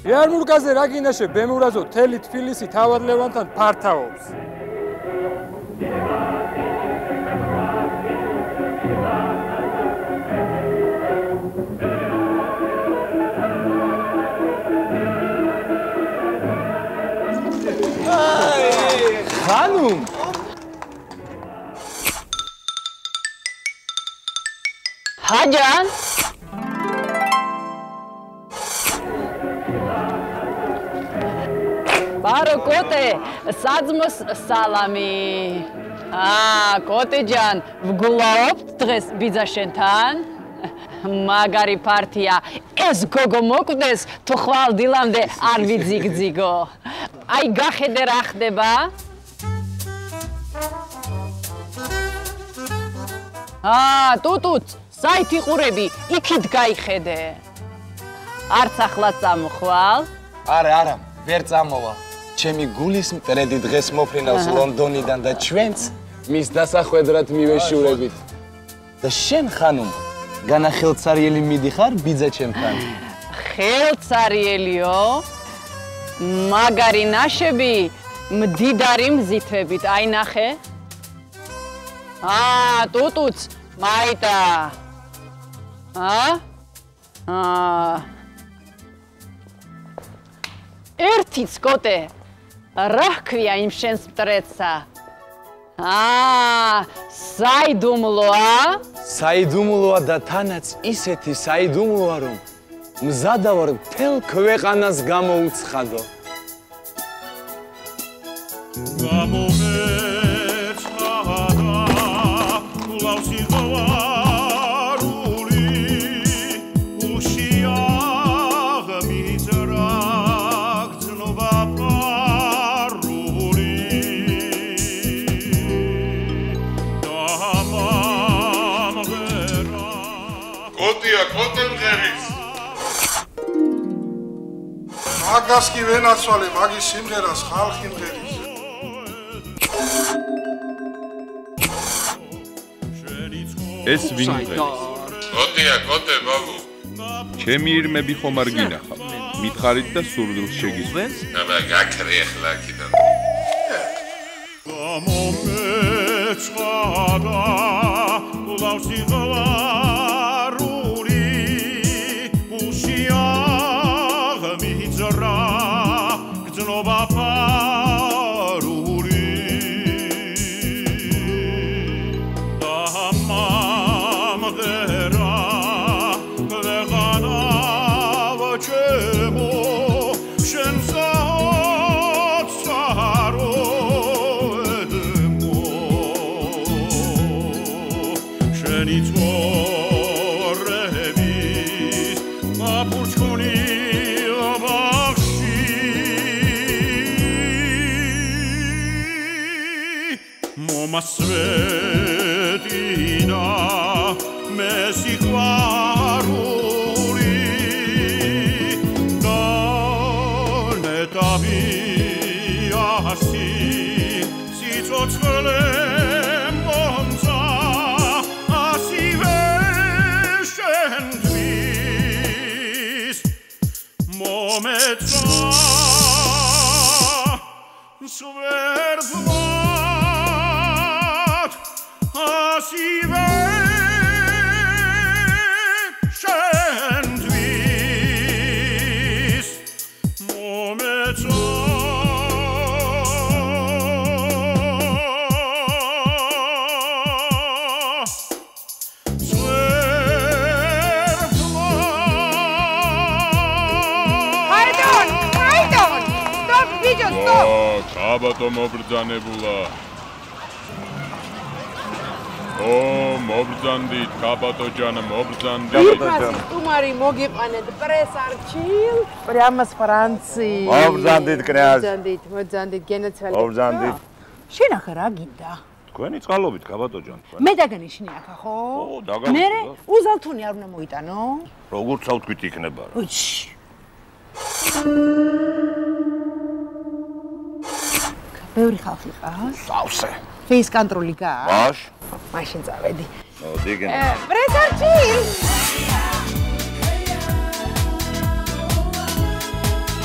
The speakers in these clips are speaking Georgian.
იარმურკაზე რა გინაშე ბემურაზო თელი თბილისი თავად ლევანთან ფართაობს. ხანუმ Hajan Barokote sadzmos salami Kotejan vgulaobt dres bidzashentan Magari partia es gogo mokdes tu xvaldilamde ar vidzigdzigo Ai gaxede ra xdeba Tutut საით იყურები იქით გაიხედე არც ახლა წამოხვალ არა ვერ წამოვა ჩემი გულის მტრედი დღეს მოფრინავს ლონდონიდან და ჩვენც მის დასახვედრად მივეშურებით და შენ ხანუმ განახელცარიელი მიდიხარ ბიძა ჩემთან ხელცარიელიო მაგარი ნაშები მდიდარი მზითვებით აი ნახე ტუტუც მაიტა ერთიც კოტე რა ქვია იმ შენს მტრედსა საიდუმლოა და თანაც ისეთი საიდუმლოა რომ მზადა ვარ მთელ ქვეყანას გამოუცხადო მაგას კი ვენაცვალე მაგის სიმღერას ხალხი მღერის ეს ვინ მღერის კოტე ბაბუ ჩემი ირმები ხომ არ გინახავ მითხარით და სურვილს შეგისვენს აბა გაქრე ახლა კიდე გამომეცხადა ულავსი Svetina me sihvaruri Danetaviasi sitsotsvele monza asiveshentvis mometsa sverdva Აბატო მობრძანებულა. მობრძანდით, კაბატო ჯანა, მობრძანდით. Იფასი სტუმარი მოგიყვანეთ პრესარჩილ, პრიამას ფრანცი. მობრძანდით კრეაზ. მობრძანდით გენოცვალე. მობრძანდით. შენ ახლა რა გინდა? თქვენი წყალობით კაბატო ჯან. მე დაგანიშნე ახლა ხო? დაგანიშნე. მე უზალთუნი არ უნდა მოიტანო? როგორ წავთქვით იქნება რა. უჩ. ბევრი ხალხი ყავს? სავსე. ფეის კონტროლი გაქვს? მაშ. მაშინ წავედი. დგენ. პრესარჩი.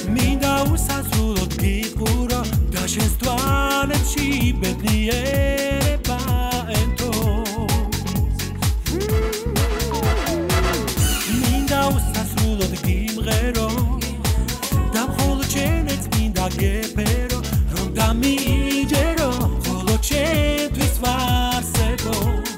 მინდა უსასრულოდ გიყურო და შენს თვალებში ბედნიერება ენტო მინდა უსასრულოდ გიმღერო და მხოლოდ შენიც მინდა გეფერო რომ დამიჯერო მხოლოდ შენთვის ვარსებო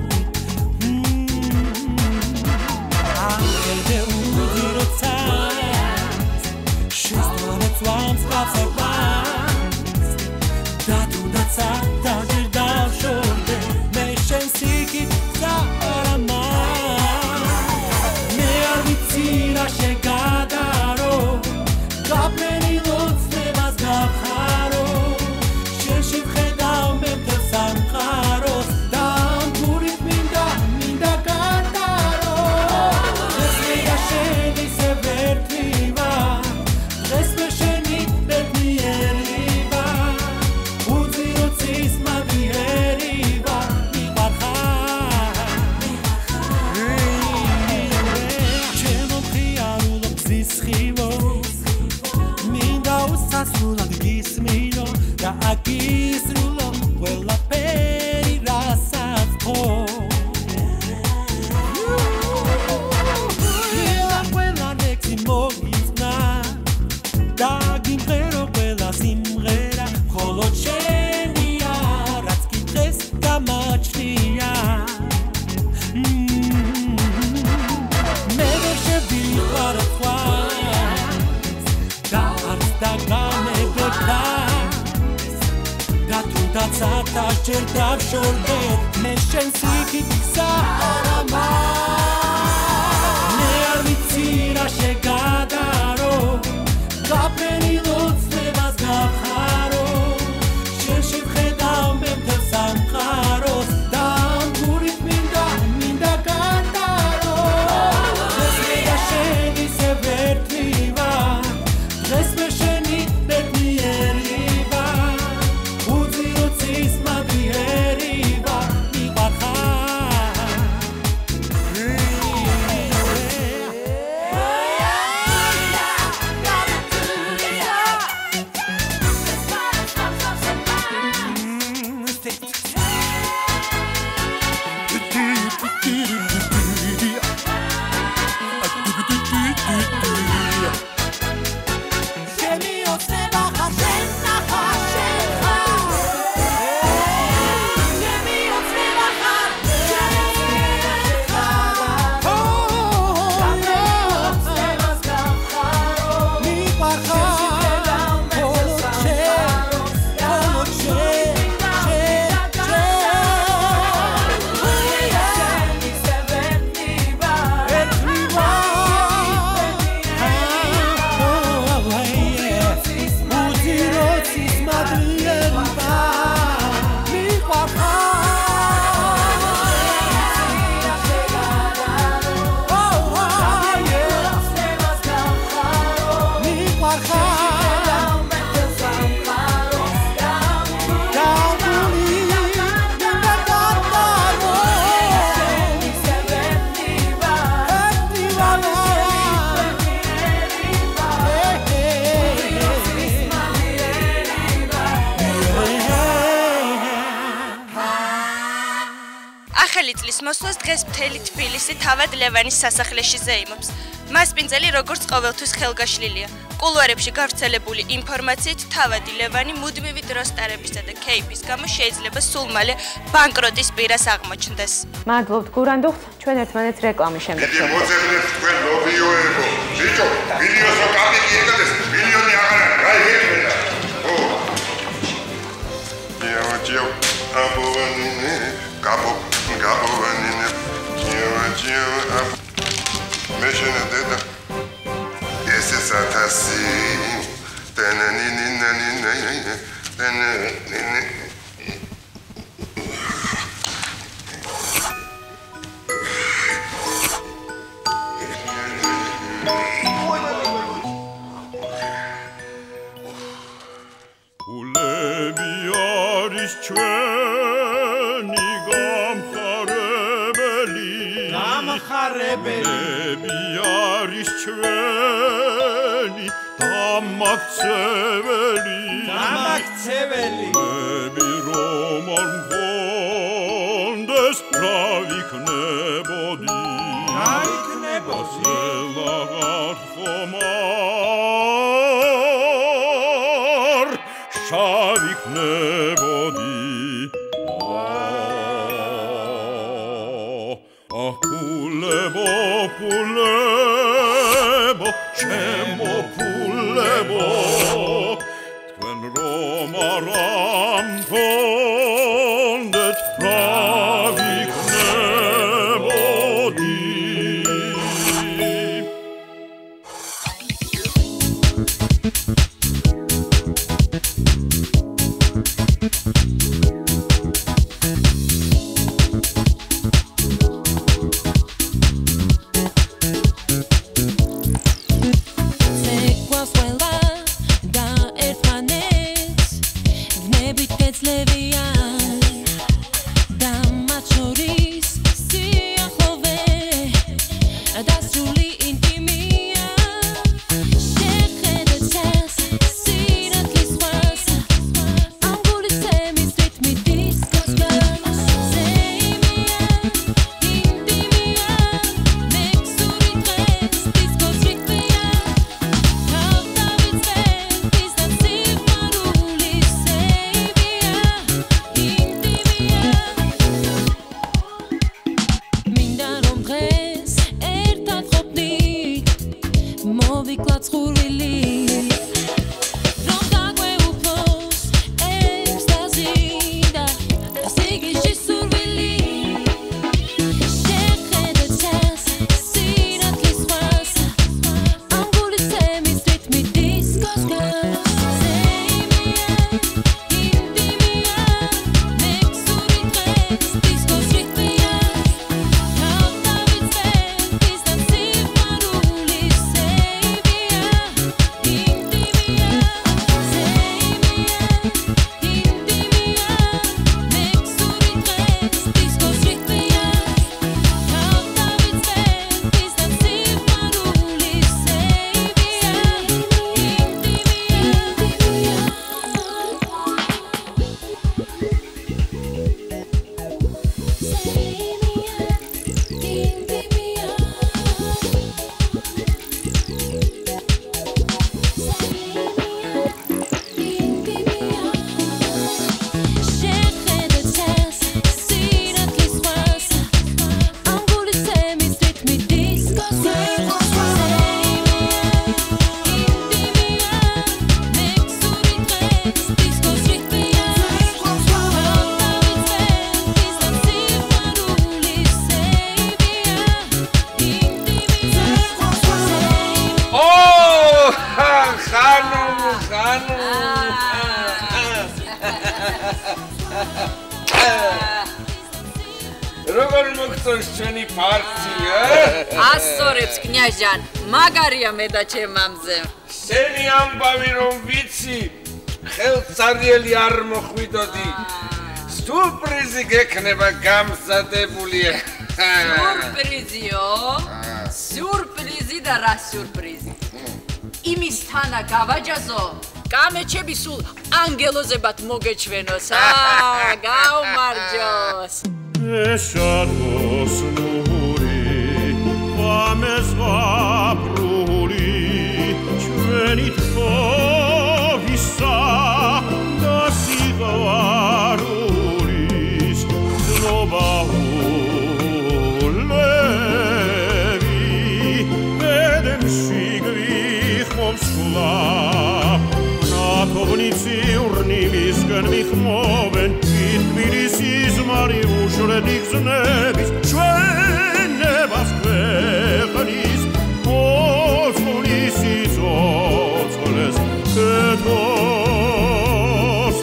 მოსვლას დღეს მთელი თბილისი თავად ლევანის სასახლეში ზეიმობს. მასპინძელი როგორც ყოველთვის ხელგაშლილია. კულუარებში გავრცელებული ინფორმაციით თავადი ლევანი მუდმივი დროს ტარებისა და кейფის გამო შეიძლება სულ მალე ბანკროტის პირას აღმოჩნდეს. მადლობთ გურანდუხ, ჩვენ ერთმანეთს რეკლამის შემდეგ შევხვდებით. მოძებნეთ თქვენ ლობიოებო. ბიჭო, ვიდეოსო კაპიკი ეკდეს, მილიონი აღარა, რა იგექნება. ო. ჯიო, აბოვანინე, კაპო Gabovanine, Gio, Meshina Deda, yes, it's a tassi, Beli, Biaris Čveni, დამაქცეველი მე რომ არ მქონდეს რა ვიქნებოდი რა იქნებოდი ლაღარ ხომარ შავ იქნებოდი Pulebo, pulebo, čemo pulebo, tven romaran pondet pravik nebodi. როგორ მოგწონს ჩვენი პარტია? ასწორებს კნიაჟან, მაგარია მე და ჩემამზე. შენი ამბავი რომ ვიცი, ხელწარიელი არ მოხვიდოდი. სურპრიზი გექნება გამზადებული. სურპრიზიო? სურპრიზი და რა სურპრიზი? იმის თანა გავაჯაზო. გამეჩები სულ ანგელოზებად მოგეჩვენოს, გაუმარჯოს. Eșarvos nuri, vames vapruri, Čvenit povisa, da si varuris, Zloba ulevi, Vedem šigvih mom sklav, Na tovnici urnimis gen mih moven, Tbilisis Mariusz rednych znebis, Čvenebas kvechanis, Ozvolis iz ocoles, Ketos,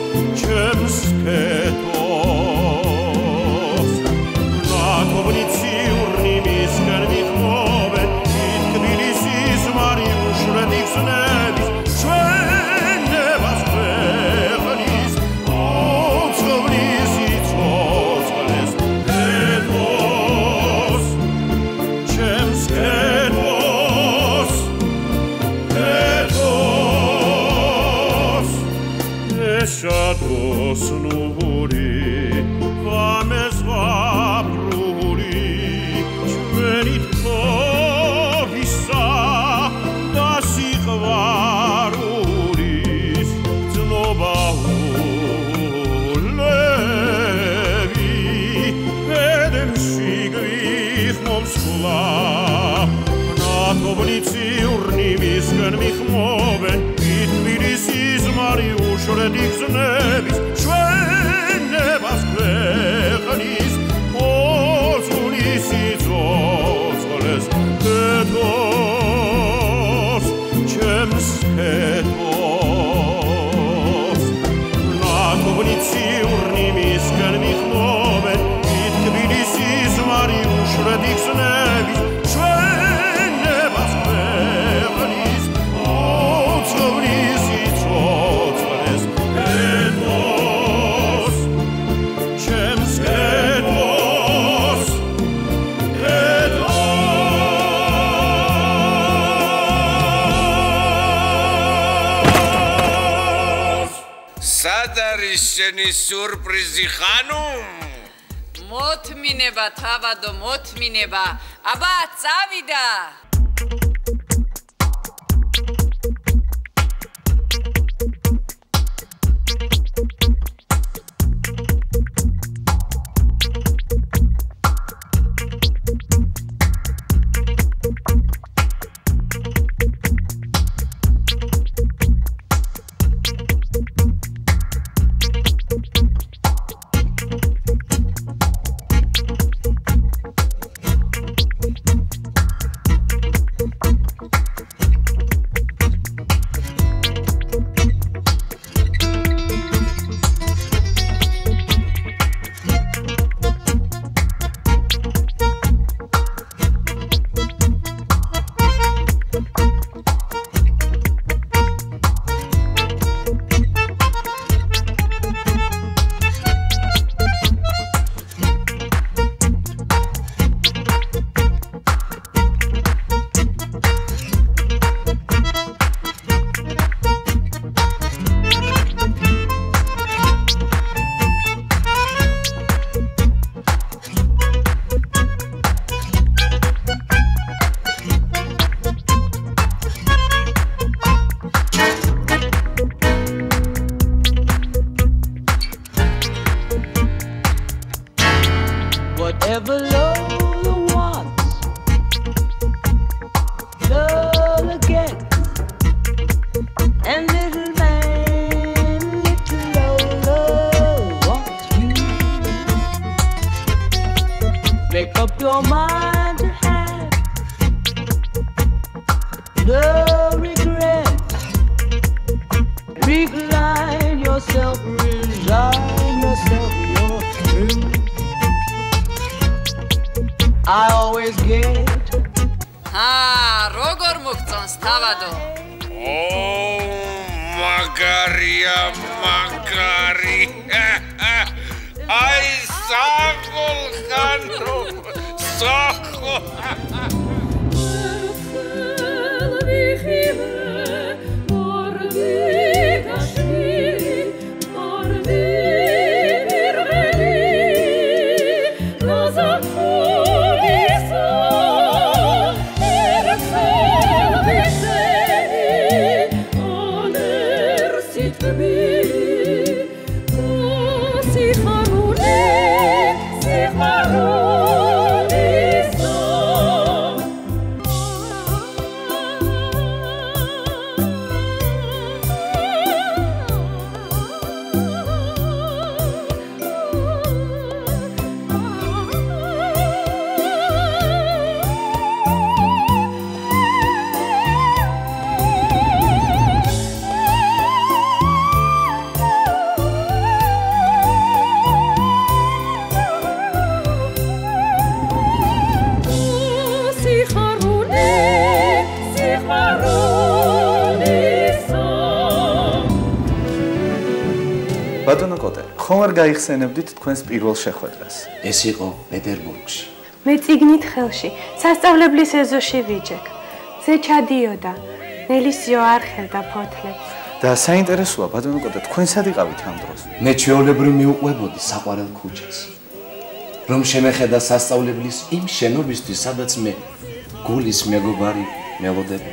Čemsketos. Na tovnici urnimis gen mih moven, Tbilisis Mariusz rednych znebis, Čvenebas kvechanis, Ozvolis iz ocoles, Ketos. ეშადოს ნური ვამეზღაბრული ჩვენი თხოვისა და სიყვარულის ძნობაულები ედემში გვიხმობს ხლა ნათობნიცი ურნიმისგან მიხმობენ თბილისის მარიუშრედი გზნების ჩვენებას ქვეყნის ოცგულის სიცოცხლეს კეთოს ჩემს კეთოს ნათობნიცი ურნიმისგან მიხმობენ თბილისის მარიუშრედი გზნების ჩვენებას ქვეყნის ოცგულის სიცოცხლეს კეთოს ჩემს კეთოს სად არის შენი სიურპრიზი ხანუმ? მოთმინება თავადო მოთმინება აბა წავიდა Whatever Lola wants, Lola gets. And little man, little Lola wants you. Make up your mind to have no regrets. Recline yourself, resign yourself, you're through. I always get როგორ მოგწონს თავადო მაგარია მაგარი აი საკოლ ხანო საკო ბატონო კოტე, ხომ არ გაიხსენებდით თქვენს პირველ შეხვედრას? ეს იყო პეტერბურგში. მე წიგნით ხელში, სასწავლებლის ეზოში ვიჯექ. ზე ჩადიოდა, ნელისიო არ ხელდა ფოთლებს. და საინტერესოა ბატონო კოტე, თქვენ სად იყავით ამ დროს? მე ჩვეულებრივ მიუყვებოდი საყვარელ ქუჩას. რომ შემეხედა სასწავლებლის იმ შენობისთვის, სადაც მე გულის მეგობარი მელოდებოდი.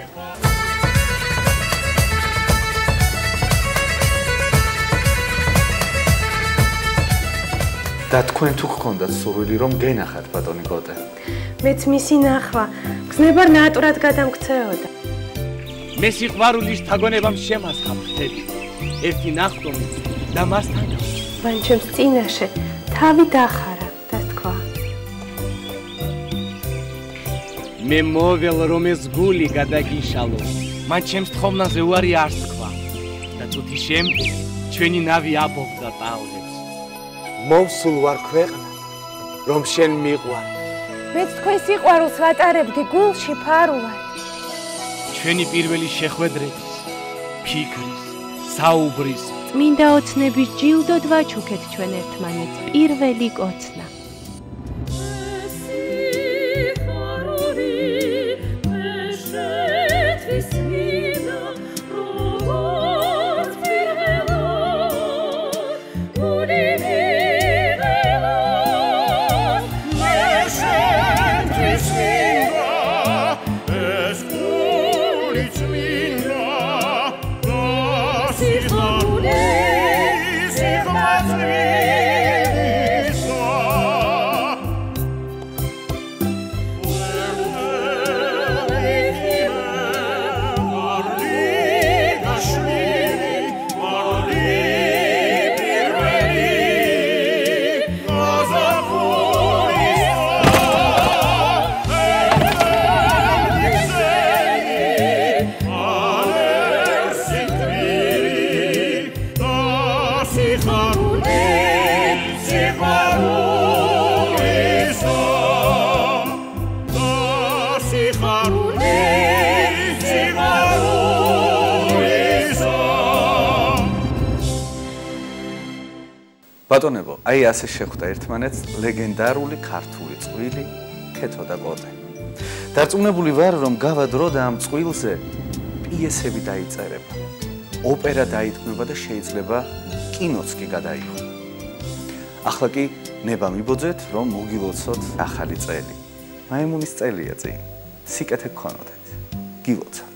და თქვენ თუ გქონდათ სურვილი რომ გენახათ ბატონი კოტე? მეც მისი ნახვა გზნებარ ნატურად გადამქცეოდა. მე სიყვარულის თაგონებამ შემასხა ფრთები. ერთი ნახტომი და მასთან მან ჩემს წინაშე თავი დახარა და თქვა: მე მოվել რომ ეს გული გადაგიშალო. მან ჩემს თხოვნაზე უარი არ თქვა და წუთი შემდეგ ჩვენი ნავი აბობდა ტალღებს. მოვსულ ვარ ქვეყნა, რომ შენ მიყვარ. მეც თქვენ სიყვარულს ვატარებდი გულში ფარულად. ჩვენი პირველი შეხვედრების, ფიქრის, საუბრის, წმინდა ოცნების ჯილდოდ ვაჩუქეთ ჩვენ ერთმანეთს პირველი კოცნა. ბატონებო, აი ასე შეხვდა ერთმანეთს ლეგენდარული ქართული წყვილი ქეთო და კოტე. დარწმუნებული ვარ, რომ გავა დრო და ამ წვილზე პიესები დაიწერება, ოპერა დაითქმება და შეიძლება კინოც კი გადაიღო. ახლა კი ნება მიბოძეთ, რომ მოგილოცოთ ახალი წელი. მაიმუნის წელია წინ. სიკეთე გქონოდეთ. გილოცავთ.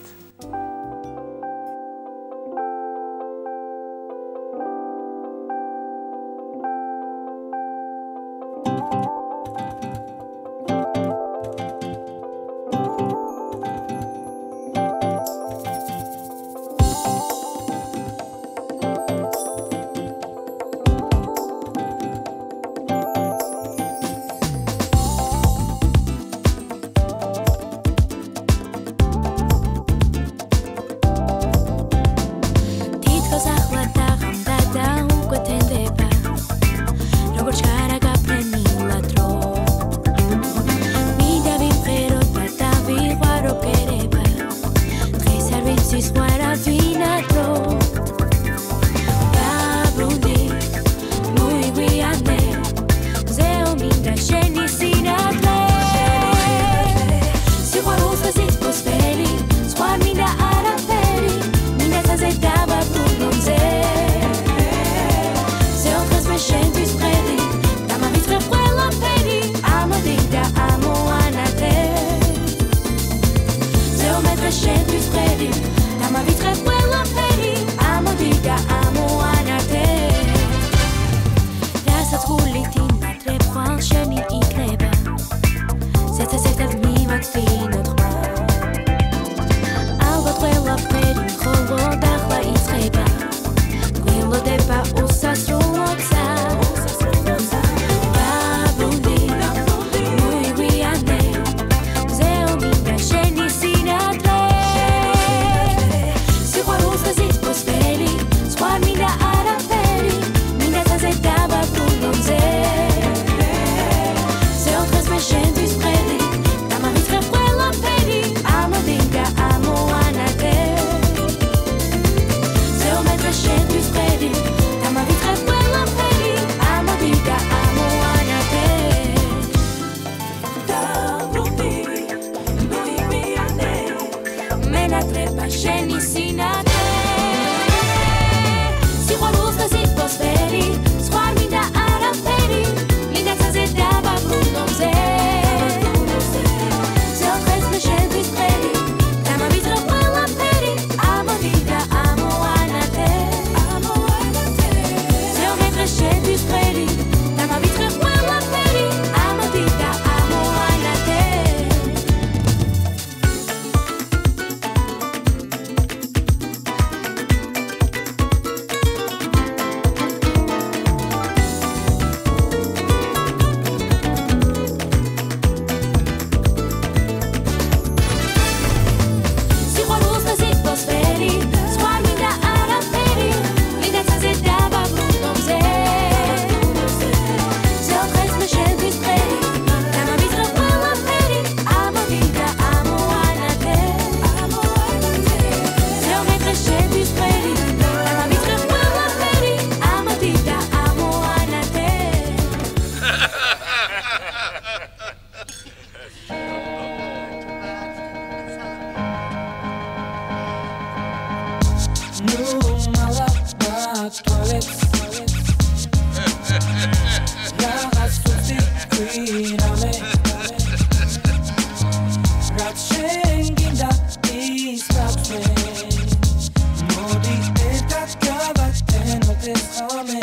toilets Ragas tuti quirame Ratchen ginda is rapse Modi etat gavaten otesame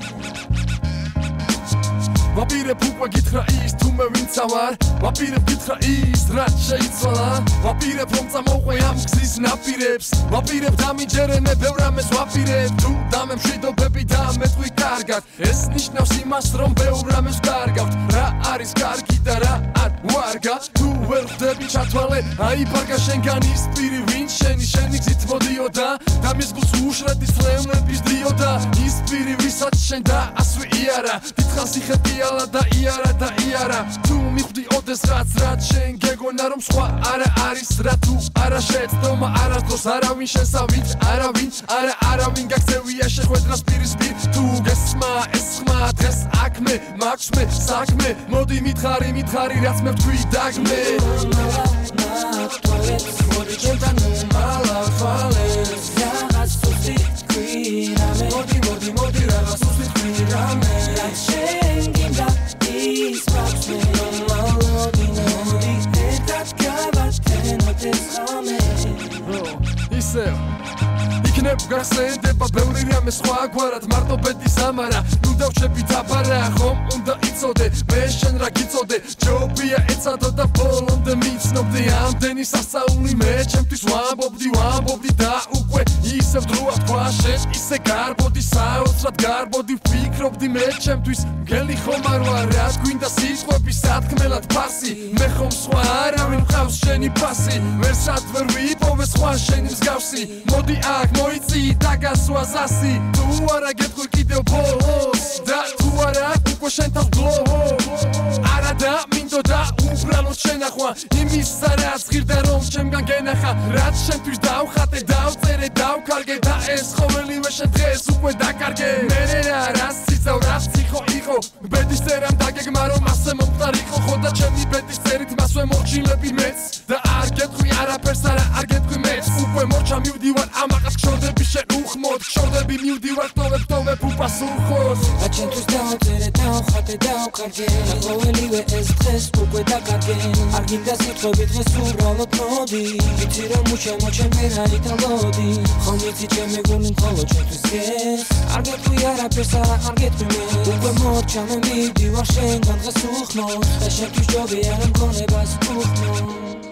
ვაპირებ უკვე გითხრა ის თუ მე ვინც ავარ ვაპირებ გითხრა ის რაც შეიცვალა ვაპირებ რომ წამოვყვე ამ გზის ნაპირებს ვაპირებ დამიჯერენე ბევრ რამეს ვაპირებ თუ დამემშვიდობები და მეტყვი კარგად ეს ნიშნავს იმას რომ ბევრ რამეს ვკარგავთ რა არის კარგი და რა არ ვარგა თუ ვერ ხვდები ჩათვალე აი ფარგა შენგან ის პირი ვინც შენი გზით მოდიოდა და მის გულს უშრედის ლევნების დიოდა ის პირი ვისაც შენ დაასვი იარა დიდხანს იხებიალა და იარა თუ მიხვდი ოდეს რაც შენ გეგონა რომ სხვა არა არის რა თუ არა შეცდომა არასდროს არავინ შესავით არავინ გაქცევია შეხვედრას პირის პირ თუ გესმა ეს ხმა დღეს აქ მე მაქვს მე საქმე მოდი მითხარი რაც მე ვთქვი დაგმე მოდი ჩემთან უმალა თვალეს რაღაც სუსტი ქვირამე მოდი რაღაც სუსტი ქვირამე რაც შენ გინდა ის მაქვს მე მოდი ერთად გავათენ ოდესხამე ისევ იქნებ გასენდება ბევრი რამე სხვაგვარად მარტო ბედის ამარა ნუ დავჩები დაბარა ხომ უნდა იცოდე მე შენ რა გიწოდე ჯობია ეცადო და ბოლომდე მიცნობდი ამდენი სასწაული მე ჩემთვის ვამბობდი და უკვე ისევ დროა თქვა შენ ისე გარბოდი საოცრად გარბოდი ვფიქრობდი მე ჩემთვის მგელი ხომ არ ვარ რაც გვინდა სიტყვები სათქმელად ფასი მე ხომ სხვა არავინ მყავს შენი ფასი ვერსად ვერ ვიპოვე სხვა შენი მსგავსი მოდი აქ მოიცი და გასვა ზასი თუ არა გეტყვი კიდევ ბოლოს და თუ არა უკვე შენ თავს გლოვო არა და მინდოდა უბრალოდ შენახვა იმისა რაც ღირდა რომ ჩემგან გენახა რაც შენთვის დავხატე დავწერე დავკარგე და ეს ყოველივე შენ დღეს უკვე დაკარგე მე რა სიცავ რა ციხო იყო ბედის წერამ დაგეგმა რომ ასე მომხდარიყო ხო და ჩემი ბედის წერით მასვე მორჩილები მეც და არ გეტყვი არაფერს არ გეტყვი მეც უკვე მორჩა მივდივარ ამაყას გშორდები შენ უხმოდ გშორდები მივდივარ ტოვებ უპასუხოს და ჩემთვის დავწერე დავხატე დავკარგე და ყოველივე ეს დღეს უკვე დაკარგე არ გინდა სიტყვები დღეს უბრალოდ მოდი ვიცი რომ უშემო ჩემ ვერაით ალოდი ხომ იცი ჩემი გული მხოლოდ ჩემთვის გეს არ გეტყვი არაფერს არ გეტყვი მე უკვე მორჩა მე მივდივარ შენგან დღეს უხმოდ და შენთვის ჯობია რომ გონებას უხმოდ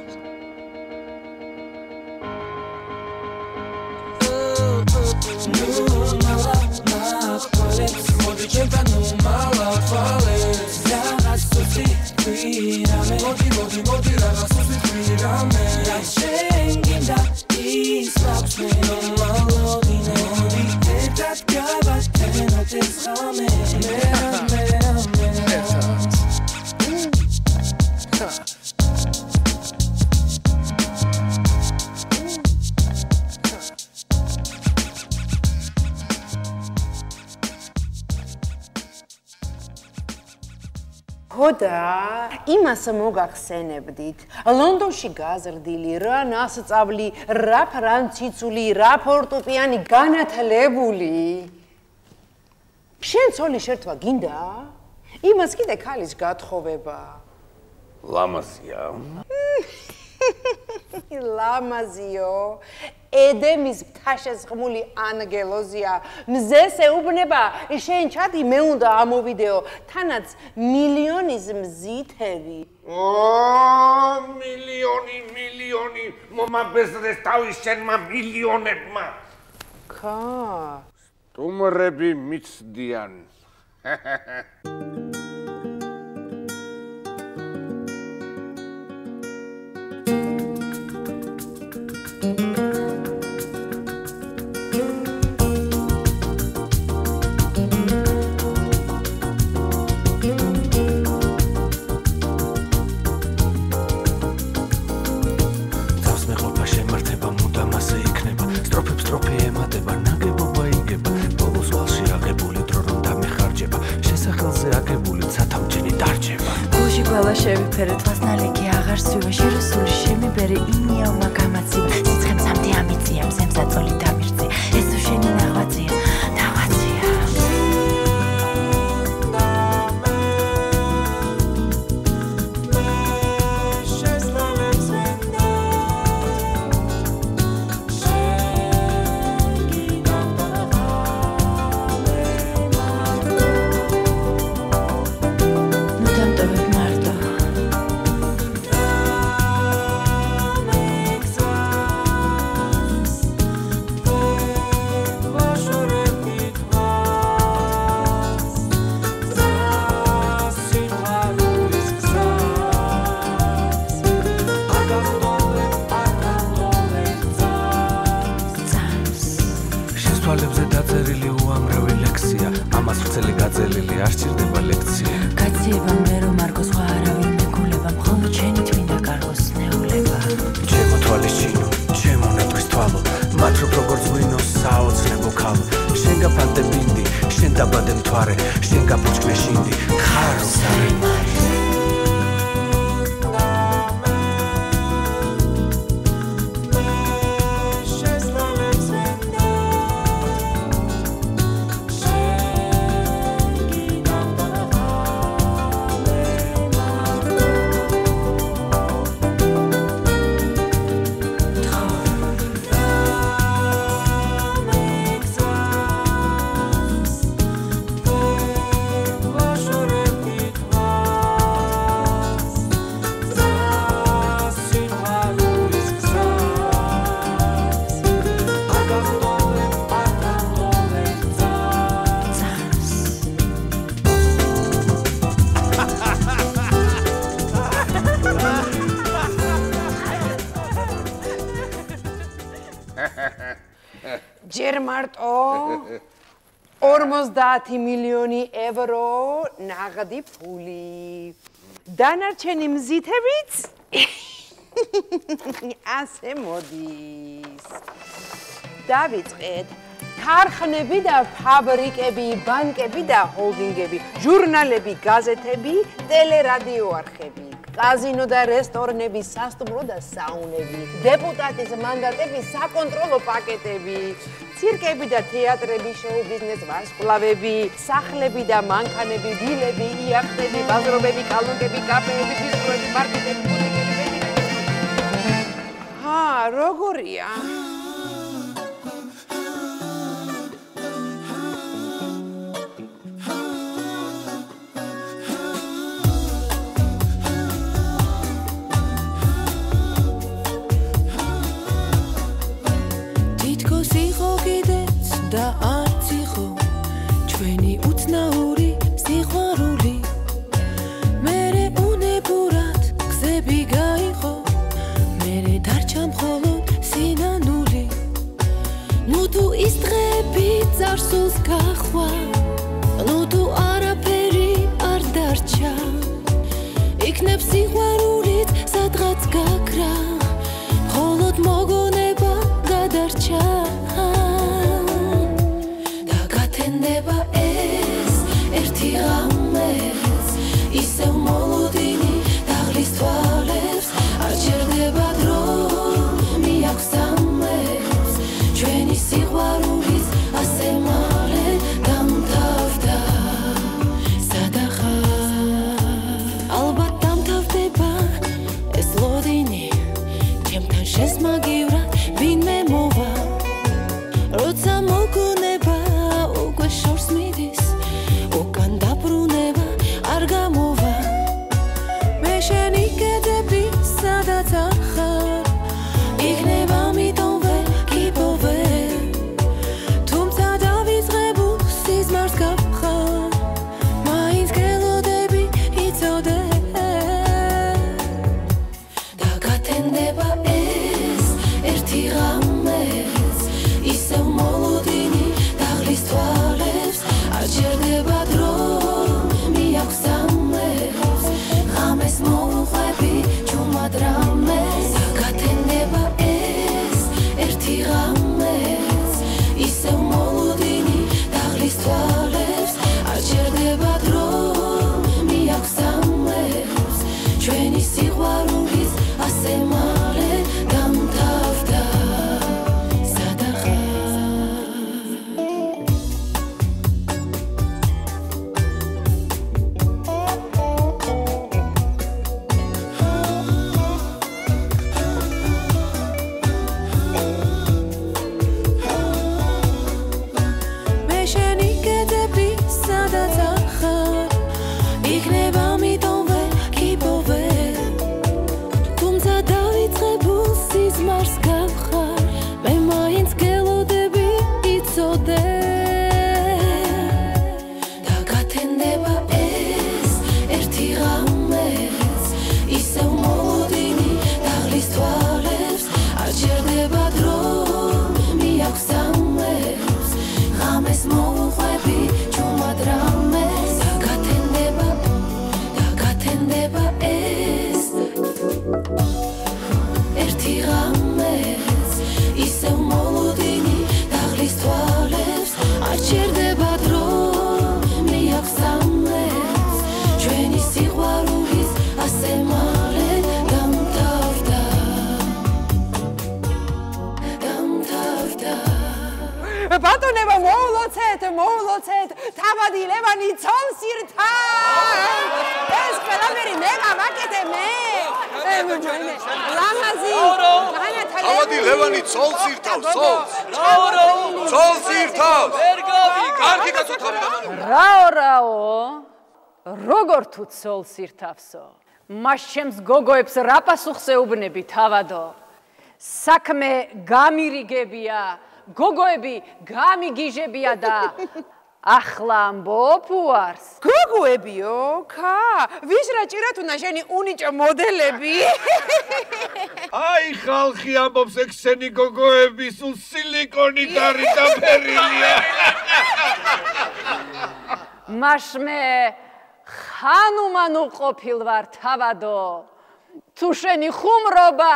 მოდი ჩემთან უმალა თვალეს რაღაც სუსტი ქვირამე მოდი რაღაც სუსტი ქვირამე რაც შენ გინდა ის მაქვს მე მოდი ერთად გავათენ ოდესხამე მე ხოდა იმას მოგახსენებდით ლონდონში გაზრდილი რა ნასწავლი რა ფრანციცული რა ფორტეპიანო განათლებული შენ ცოლი შერთვა გინდა იმას კიდე ქალის გათხოვება ლამაზია ლამაზიო ედემის ფაშეზღმული ანგელოზია მზეს ეუბნება შენ ჩადი მე უნდა ამოვიდეო თანაც მილიონის მზითები მილიონი მომაბეზრეს თავის შენმა მილიონებმა ქა სტუმრები მიცდიან შევიფერე თვალსნალექი აღარ სვივა შეროსული შემიბერე იმიავმა გამაცი სიცხემ სამთი ამიწია მზემსაწოლი დამირწი ეს თუ შენი ნაღვაწია თვალებზე დაწერილი უამრავი ლექსია ამას ვრცელი გაძელილი არ სჭირდება ლექცია კაციებამ მე რომ არ გოს სხვა არავინ მეგულება მხოლოდ შენი თმინდა კარგოს ნეულება ჩემო თვალის ჩინო ჩემო ნეტრის თვალო მათ როგორც ღვინოს საოცნებო ქალო შენ გაფანტებინდი შენ დაბადე მთვარე შენ გაფუჭკნე შინდი ხარო სამარი ჯერ მარტო 50 მილიონი ევრო ნაღდი ფული. დანარჩენი მზითებიც ასე მოდის. დავიწყეთ ქარხნები და ფაბრიკები, ბანკები და ჰოლდინგები, ჟურნალები, გაზეთები, ტელერადიო არხები. კაზინო და რესტორნები, სასტუმრო და საუნები, დეპუტატის მანდატები, საკონტროლო პაკეტები, ცირკები და თეატრები, შოუ ბიზნეს ვარსკვლავები, სახლები და მანქანები, ვილები, იახტები, ბაზრობები, კალონკები, კაფეები, ბისტროები, მარკეტები, ბუტიკები. როგორია? და არც იყო ჩვენი უცნაური სიყვარული მერე უნებურად გზები გაიღო მერე დარჩა მხოლოდ სინანული ნუ თუ ის დღები წარსულს გახვა ნუ თუ არაფერი არ დარჩა იქნებ სიყვარულით სადღაც გაქრა მხოლოდ მოგონება გადარჩა ნება ეს ერთი ღამეც ისევ მოლოდინი დაღლის თვალებს არ ჭირდება დრო მიაქვს ამებს ჩვენი სიყვარულიც ასე მალე დამთავრდა სადახარ ალბათ დამთავრდება ეს ლოდინი ჩემთან შესმაგივრად ვინმე მოვა როცა მოგონება შორს მიდის უკან დაბრუნება არ გამოვა მე შენი კედები სადაც არ ხარ იქნება ამიტომ ვერ გიპოვე თუმცა დავიწყებულ სიზმარს გავხარ მაინც გელოდები იცოდე და გათენდება ეს ერთი ღამეც ისევ მოლოდინი დაღლის თვალებს არ ბატონებო მოულოცეთ თავადი ლევანი ცოლს ირთა ეს ყველაფერი მე გავაკეთე მე ლამაზი თავადი ლევანი ცოლს ირთავს ცოლს ირთავს კარგი გაწუთხარი რაო როგორ თუ ცოლს ირთავსო მას ჩემს გოგოებს რა პასუხს ეუბნები თავადო საქმე გამირიგებია გოგოები გამიგიჟებია და ახლა ამბობ უარს გოგოებიო ქა ვიშრა ჭირათ უნდა შენი უნიჭო მოდელები აი ხალხი ამბობს ექსენი გოგოები სულ სილიკონით არის დაფერილია მაშმე ხანუმან უყოფილ ვარ თავადო თუ შენი ხუმრობა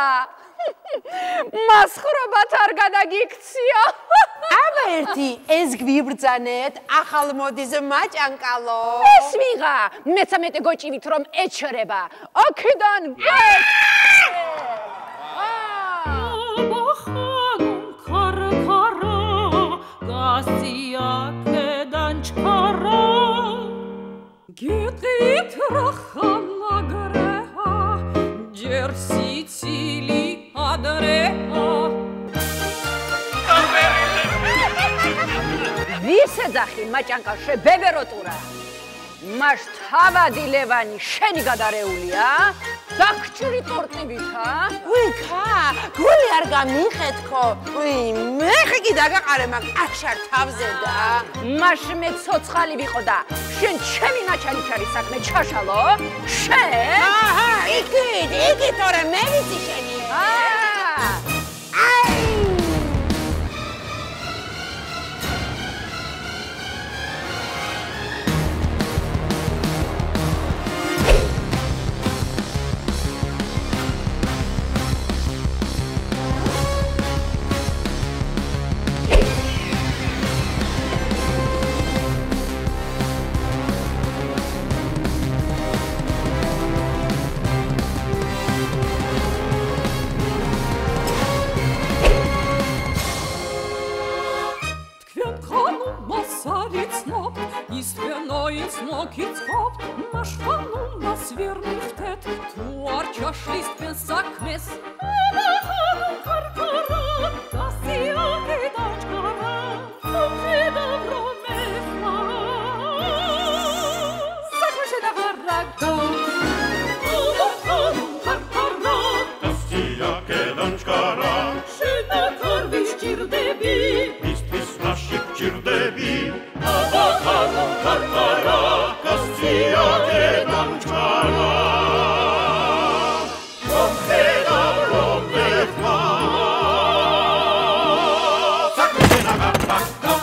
მასხრობათ არ გადაგიქცია აბა ერთი ეს გვიბრძანეთ ახალ მოდის მაჭანკალო ეს ვიღა მეცამეტე გოჭივით რომ ეჩერება აქედან Գետիտ ռախանագրեհա, ջերսի ծիլի ադրեհա Վիրս է ձախի մաճանկաշե բեբերոտուրը Մաշ թավադի լևանի շենի գադարեուլի, դակչուրի տորտնիվիտ, Ուй կա, գոլի արգա մինխետ քո, ուй մեխիկի դագա կարեմակ ակշար թավզե դա Մաշ մեծ սոցխալի վիխոդա, շեն չեմի նաչալի չարի սակմե չաշալո, շեն Ահա, իգիտ օրը մերիցի շենի Smokits kopt, masz panu na swiernych tet, tu arciasz list więc zakmes. Abachanu karkara, kasija kedaczkara, dobrze dobro mechma. Zakmesie na warraga. Abachanu karkara, kasija kedaczkara, szyna korwisz cirdebi, mistris naszych cirdebi. Abachanu karkara, kastia kedančkara, romheda romehma. Sakmeše na varraga.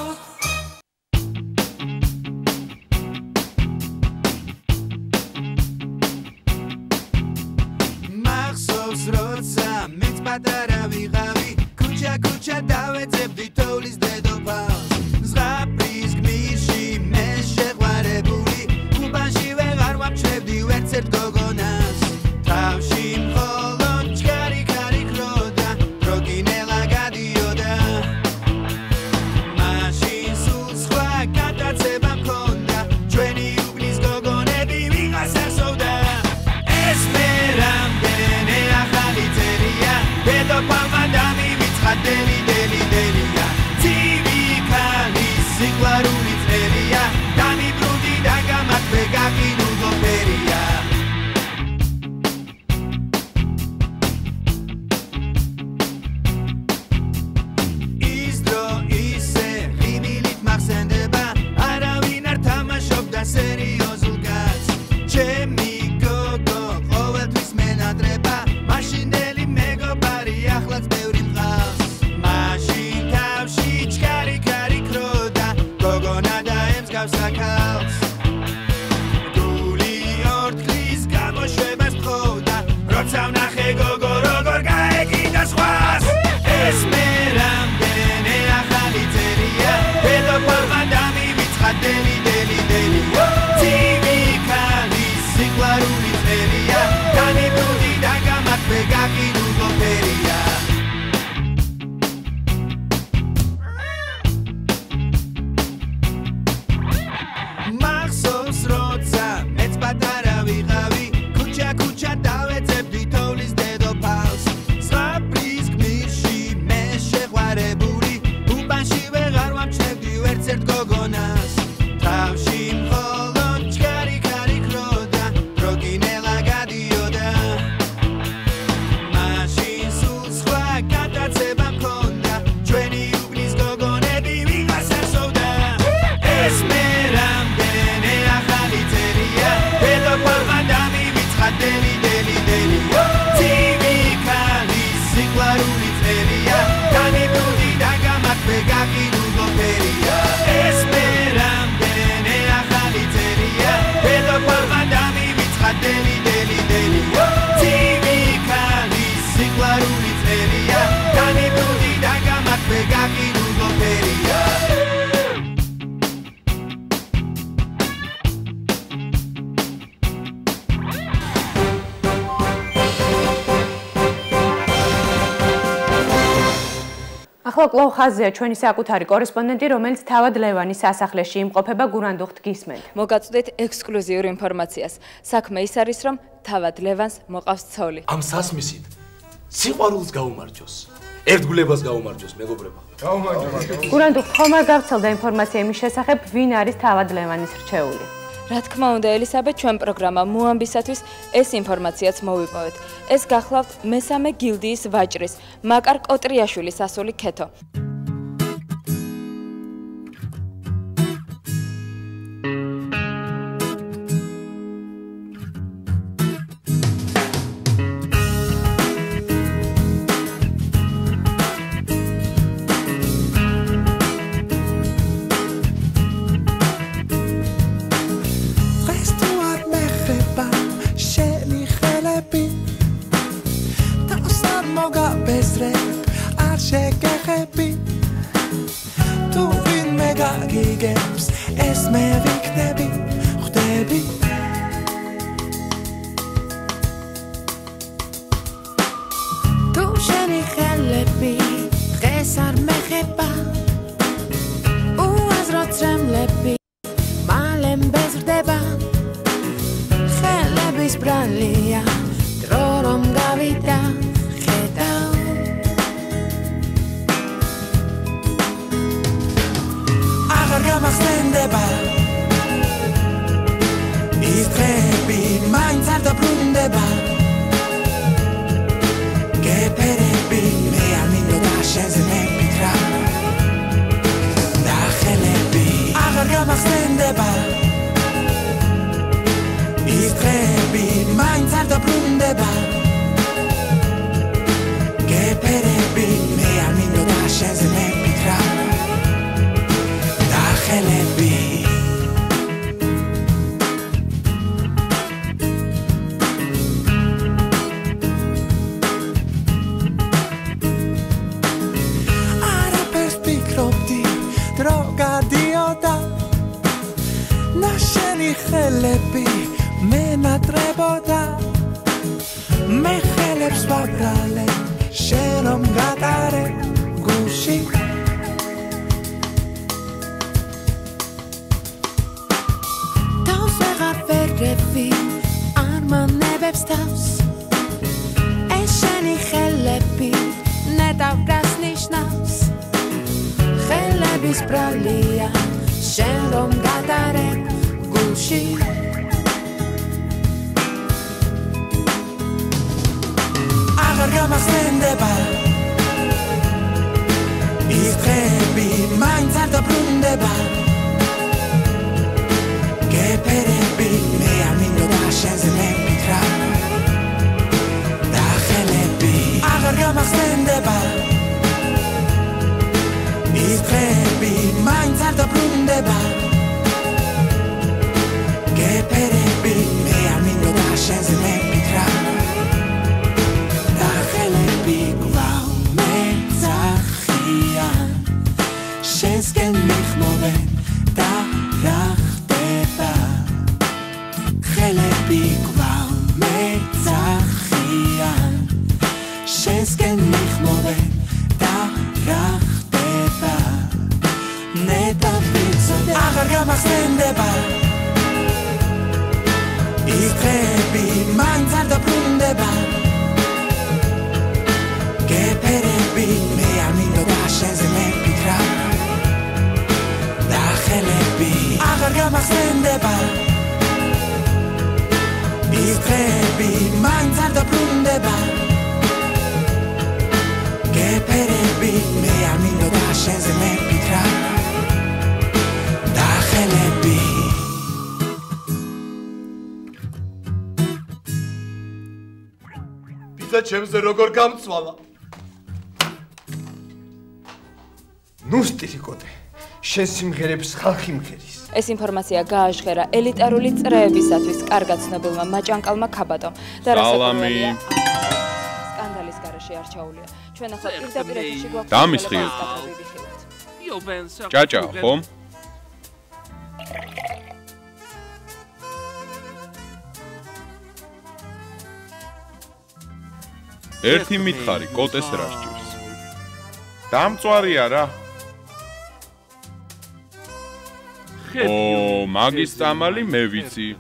მახსოვს როცა მეც პატარა ვიყავი ქუჩა ქუჩა დავეძებდი თოვლის დედოფალს ზღაპრის გმირში მე შეყვარებული უბანში ვეღარ ვამჩნევდი ვერც ერთ გოგონას თავში მხოლოდ ჩქარი ქარი ქროდა დროგინელა გადიოდა მაშინ სულ სხვა გადაცემა მქონდა ჩვენი უბნის გოგონები ვიღას ასოვდა ეს მე რამდენი ახალი წერია დედოფალმა დამივიწყა დელი დელი დელია ცივი ქალის სიყვარული წერია დამიბრუნდი და გამაკვე გაკინულო ფერია ის დრო ისე ღიმილით მახსენდება არავინ არ თამაშობდა სერიოზულ კაცს ჩემი გოგო ყოველთვის მენატრება მაშინდელი მეგობარი ახლაც ბევრი მყავს მაშინ თავში ჩქარი ქარი ქროდა გოგონა და ემსგავს აქავს გული ორთქლის გამოშვებას თხოვდა როცა ვნახე გოგო როგორ გაეკიდა სხვას ეს მე რამდენი ახალი წერია დედოფალმა დამივიწყა დელი დელი დელია ცივი ქალის სიყვარული წერია დამიბრუნდი და გამაკვე გაკინულო ფერია ახლა კлоუ ხაზია ჩვენი საკუთარი კორესპონდენტი, რომელიც თავად ლევანის სასახლეში იმყოფება, გურანდუხთ გისმენთ. მოგაწვდით ექსკლუზიურ ინფორმაციას. საქმე ის არის, რომ თავად ლევანს მოყავს ცოლი. ამ სასმისით სიყვარულს გაუმარჯოს. ერთგულებას გაუმარჯოს, მეგობრებო. გურანდუხთ ხომ არ გავრცელდა ინფორმაცია იმის შესახებ, ვინ არის თავად ლევანის რჩეული. რა თქმა უნდა, ელისაბედ, ჩვენ პროგრამა მოამბისათვის ეს ინფორმაციაც მოვიპოვეთ. ეს გახლავთ მესამე გილდიის ვაჭრის, მაკარ კოტრიაშვილის ასული ქეთო. ჩემზე როგორ გამწვალა. ნუ სტილიკოდე. შენ სიმღერებს ხალხი მღერის. ეს ინფორმაცია გააჟღერა ელიტარული წრეებისათვის კარგად ცნობილმა მაჭანკალმა ქაბატომ და სალამი. სკანდალის გარეშე არჩეულია. ჩვენ ახლა პირდაპირ ეთერში გვაქვს დამისხილეთ. ჭაჭა, ხომ? ერთი მითხარი, კოტეს რა სჭირს? დამწვარია რა. მაგის წამალი მე ვიცი.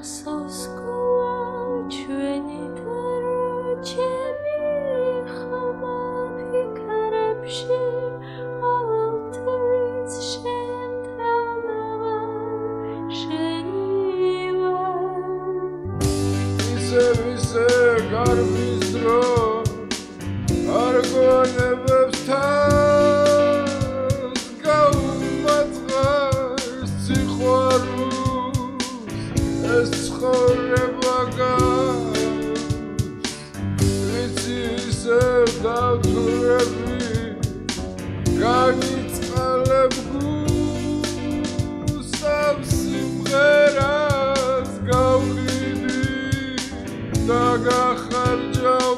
გახსოვს გულა ჩვენი დროჩები ხმა ფიქრებში ყოველთვის შენთან ვარ შენი ვარ ისე გარბის დრო არ გონებებს თავს გაუმაწყარს სიყვარულს ეს ცხოვრება გავს ვიცი ისე დავთვრები განიწყალებ გულს ამ სიმღერას გავხიდი და გახარჯავ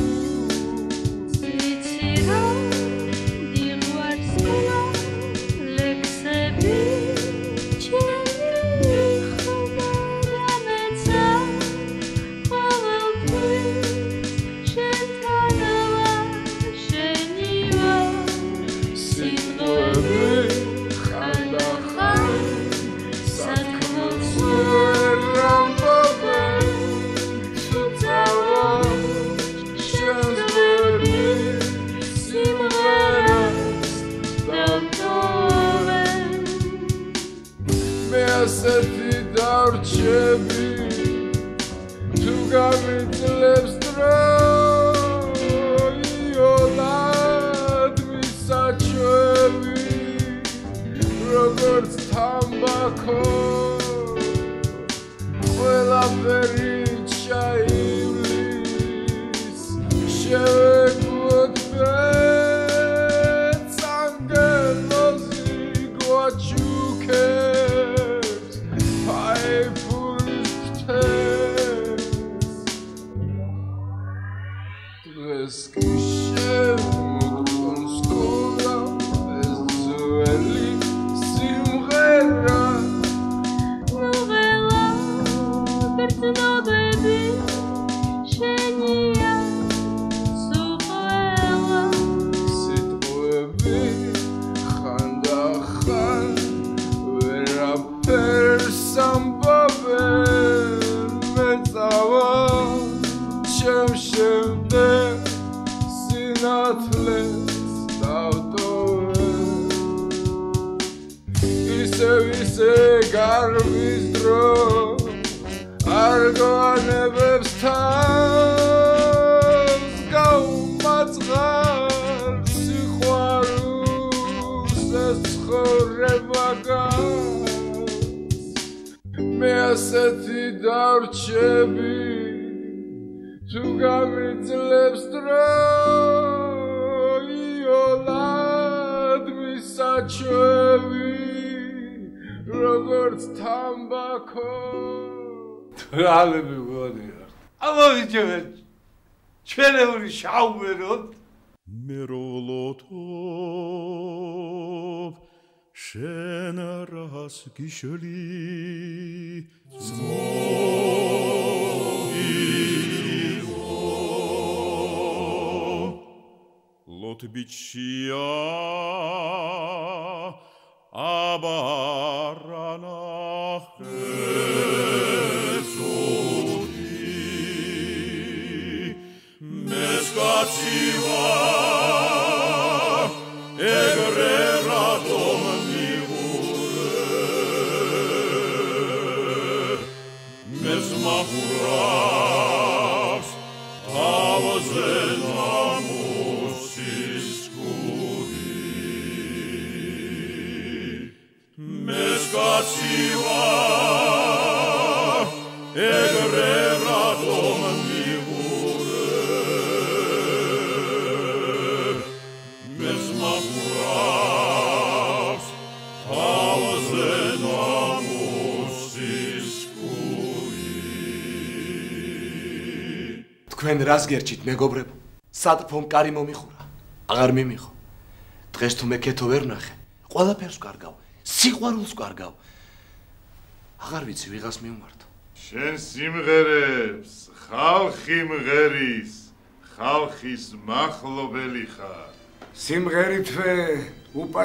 ასეთი დარჩები თუ გამიძლებს დრო იოლად მისაჩვევი როგორც თამბაქო ყველაფერი ჩაივლის შევეგვოდგეთ ანგელოზი გვაჩუქე გარბის დრო არ გონებებს თავს გაუმაწყარს სიყვარულს ეს ცხოვრება გავს მე ასეთი დარჩები თუ გამიძლებს დრო იოლად მისაჩვევი როგორც თამბაქო თვალები გონია ამოვიჯერეთ ჩვენეული შაუმეროთ მეროლოთով შენ რას გიშლი ლოთბიჩია Abaranach Esoti Mescativa Egrera Domnivure Mesmahuras Avazenamusis Mescativa Egrera Domnivure Mesmahuras Avazenamusis თქვენ რას გერჩით მეგობრებო? სატფომ კარი მომიხურა. აღარ მიმიხო. დღეს თუ მე ქეთო ვერ ნახე, ყველაფერს კარგავ. სიყვარულს კარგავ. აღარ ვიცი ვიღას მივმართო. შენ სიმღერებს ხალხი მღერის, ხალხის მახლობელი ხარ. სიმღერითვე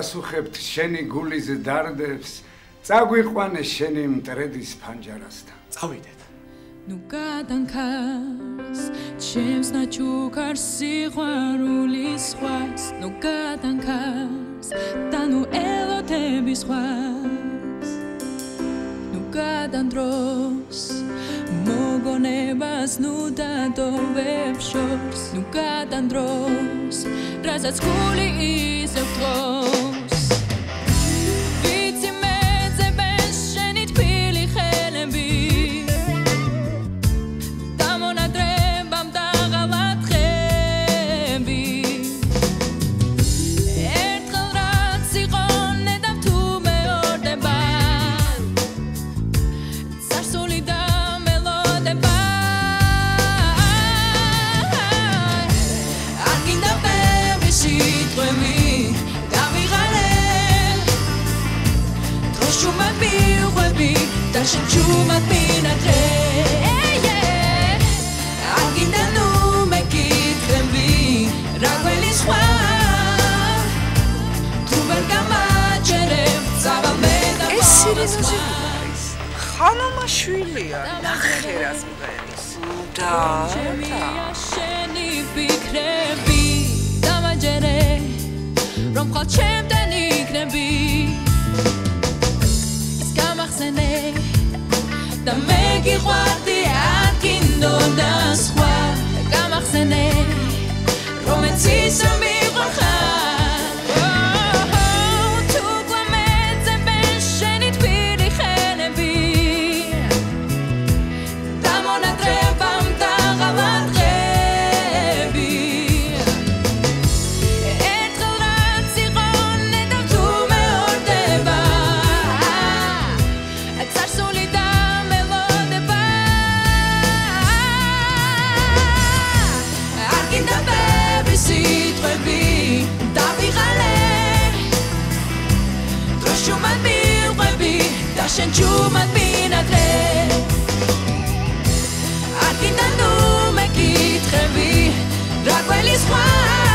უპასუხებთ შენი გულის დარდებს, წაგვიყვანე შენი მტრედის ფანჯარასთან. წავიდეთ. ნუ გადანქას ჩემს ნაჩუქარ სიყვარულის ხვას ნუ გადანქას და ნუ ელოდების ხვას ნუ გადანდროს მოგონებას ნუ დადოვებ შორს ნუ გადანდროს რასაც გული ისევ თხოვს ვიცი მეძებენ შენი თბილი ხელები შენ ჩუმად მინატრე აგინდა ნუ მეკითხები რა გველის ხვა თუ ვერ გამაჩერებ წავალმე და ეს სირიზმი ხანომაშვილია ნახერას მღერის და შენი ფიქრები დამაჯერე რომ ხვალ ჩემთან იქნები ის გამახსენე და მე გიყვარდი აკინდოდა სხვა გამახსენე რომ ეს ისე მიყვარხარ თუ გვამეძებენ შენი თბილი ხელები და მონატრებამ დაღალა დღები ერთხელ რაც იყო ნედა თუ მეორდება წარსული და შენ ჩუმად მინატრე აგინდა ნუ მეკითხები რა გველის ხვა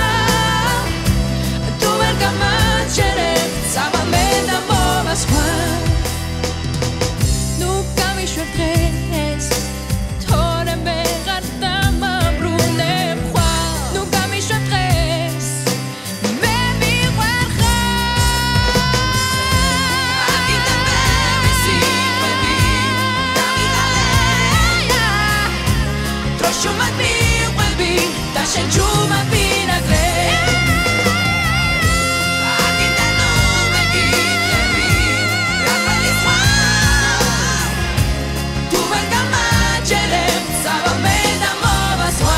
თუ ვერ გამაჩერებ წავალმე და მოვასხვა ნუ გამიშვებ დღეს თორემ ვეღარ დამაბრუნებ ხვალ ნუ გამიშვებ დღეს მე შუმად მიყვები და შენ ჩუმად მინატრე აგინდა ნუ მეკითხები რა გველის ხვა თუ ვერ გამაჩერებ წავალმე და მოვასხვა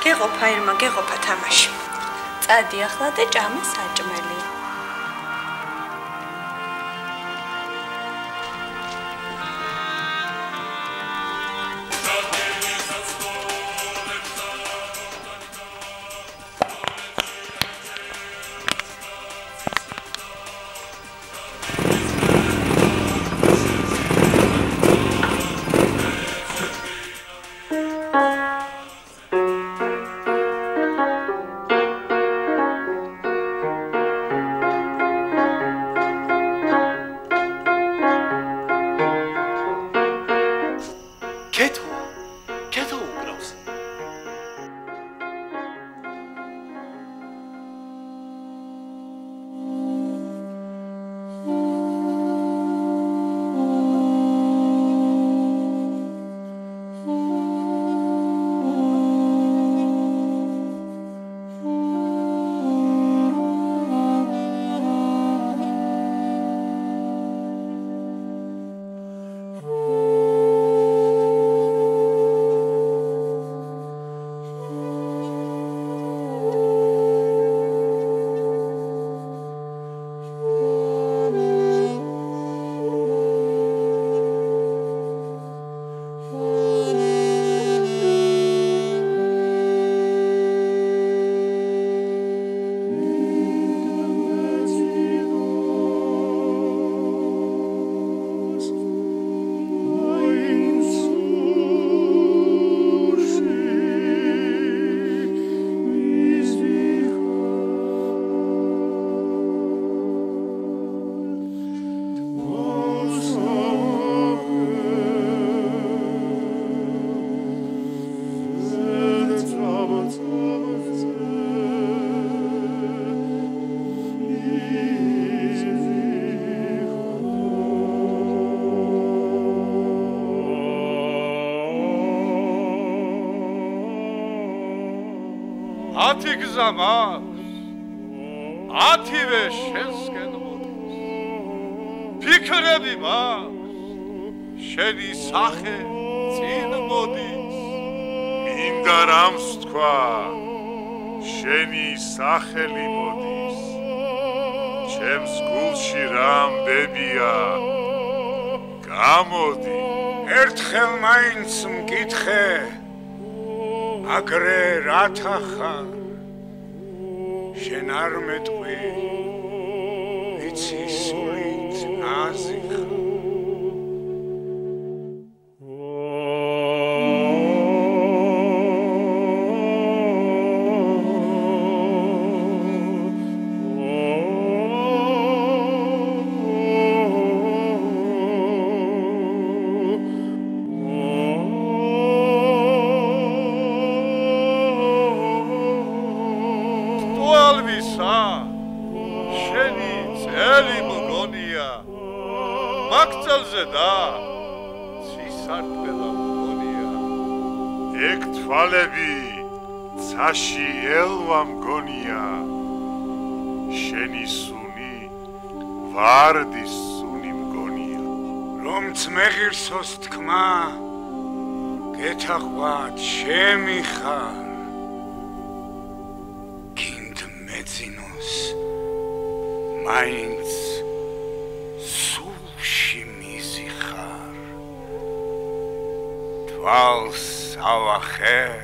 გეყოფა ირმა, გეყოფა თამაში. წადი ახლა და ჭამა საჭმელი. ათი გზა მაქვს, ათივე შენსკენ მოდის. ფიქრები მაქვს, შენი სახე წინ მოდის. მინდა რამს თქვა, შენი სახელი მოდის. ჩემს გულში რამბებია, გამოდი. ერთხელ მაინც მკითხე, აგრე რათა ხარ, შენ არ მეტყვი, ვიცი სულით ნაზი ხარ. ცაში ელვა მგონია, შენი სუნი ვარდის სუნი მგონია. რომც მეღირსოს თქმა, გეთაყვა ჩემი ხარ. გინდ მეძინოს, მაინც სულში მიზი ხარ. თვალს ავახერ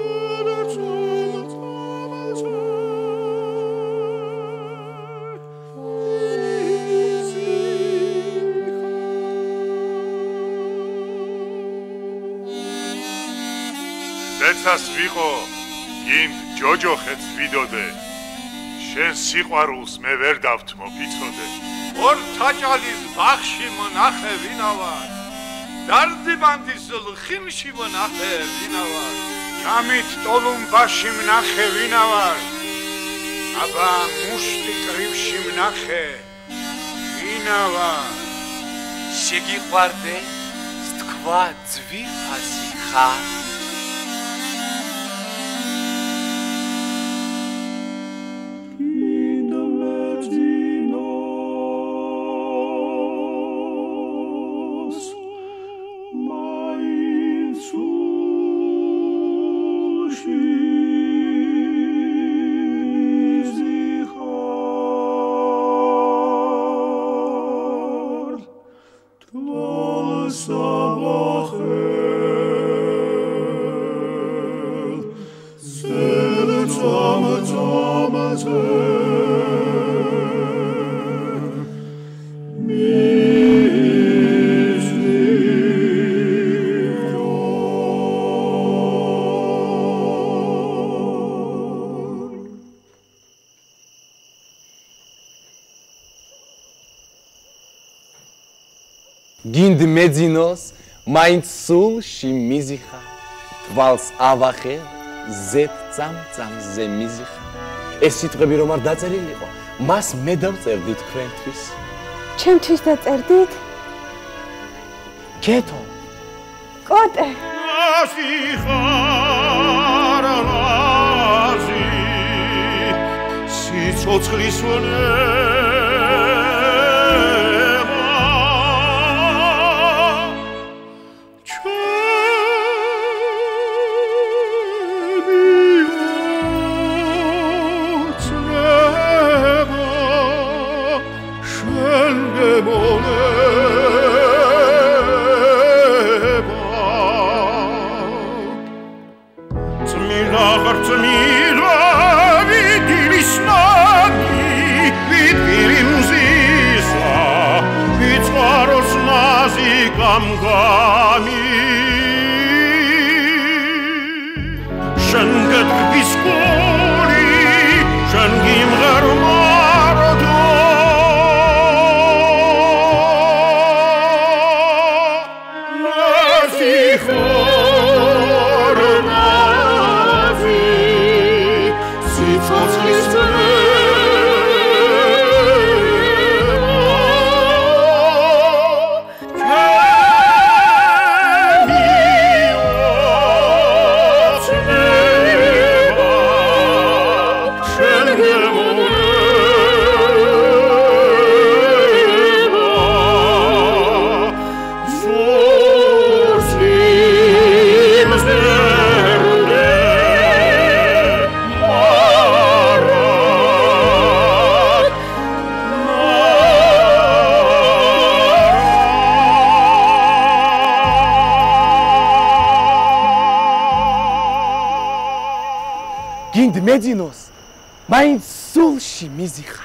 ეცას ვიყო, გინდ ჯოჯოხეთს ვიდოდე, შენ სიყვარულს მე ვერ დავთმო ფიცოდე. ორ თაჭალის ბაღში მონახე ვინავარ, დარდიბანდის ლხინში მონახე ვინავარ, ჭამით ტოლუმბაში მნახე ვინავარ, აბა მუშტი კრივში მნახე ვინავარ. შეგიყვარდე, სთქვა ძვირფასი ხარ. Sushi გინდ მეძინოს მაინც სულში მიზიხარ თვალს ავახე ზეთ წამწამზე მიზიხარ ეს სიტყვები რომ არ დაწერილიყო მას მე დავწერდი თქვენთვის ჩემთვის დაწერდით კეთო კოტე ასიხარ რაზი სიცოცხლის გინდ მეძინოს მაინც სულში მიზიხარ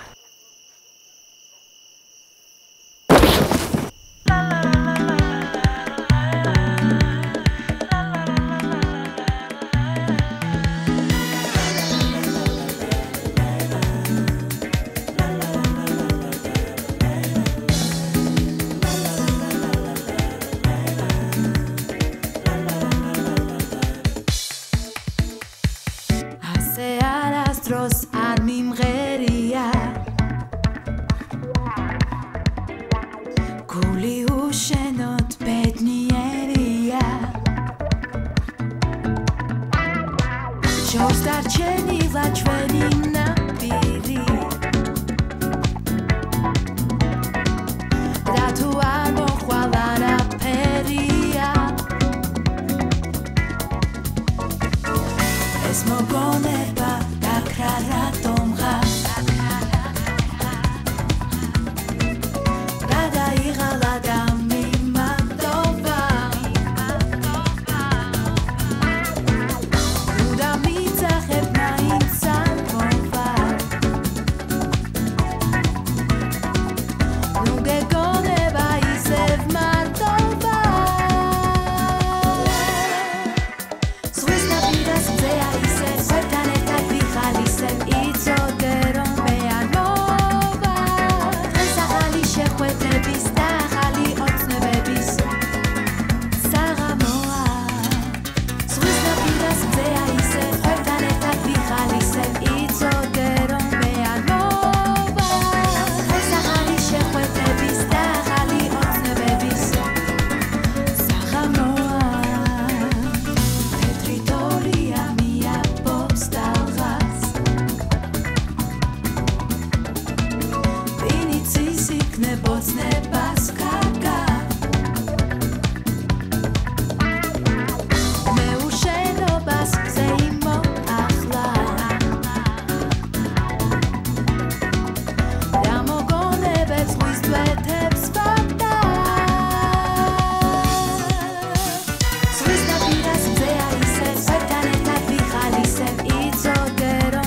It's all dead on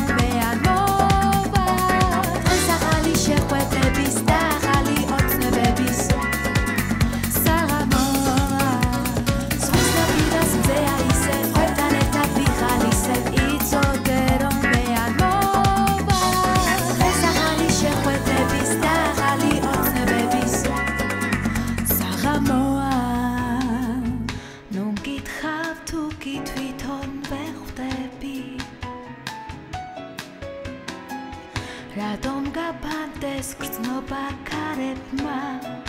რატომ გაბანდეს გრძნობა ქარებმა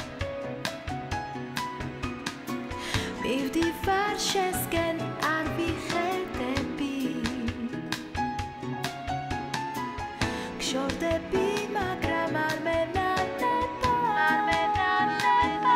მივდივარ შენსკენ არ ვიხედები გშორდები მაგრამ არ მენადება არ მენადება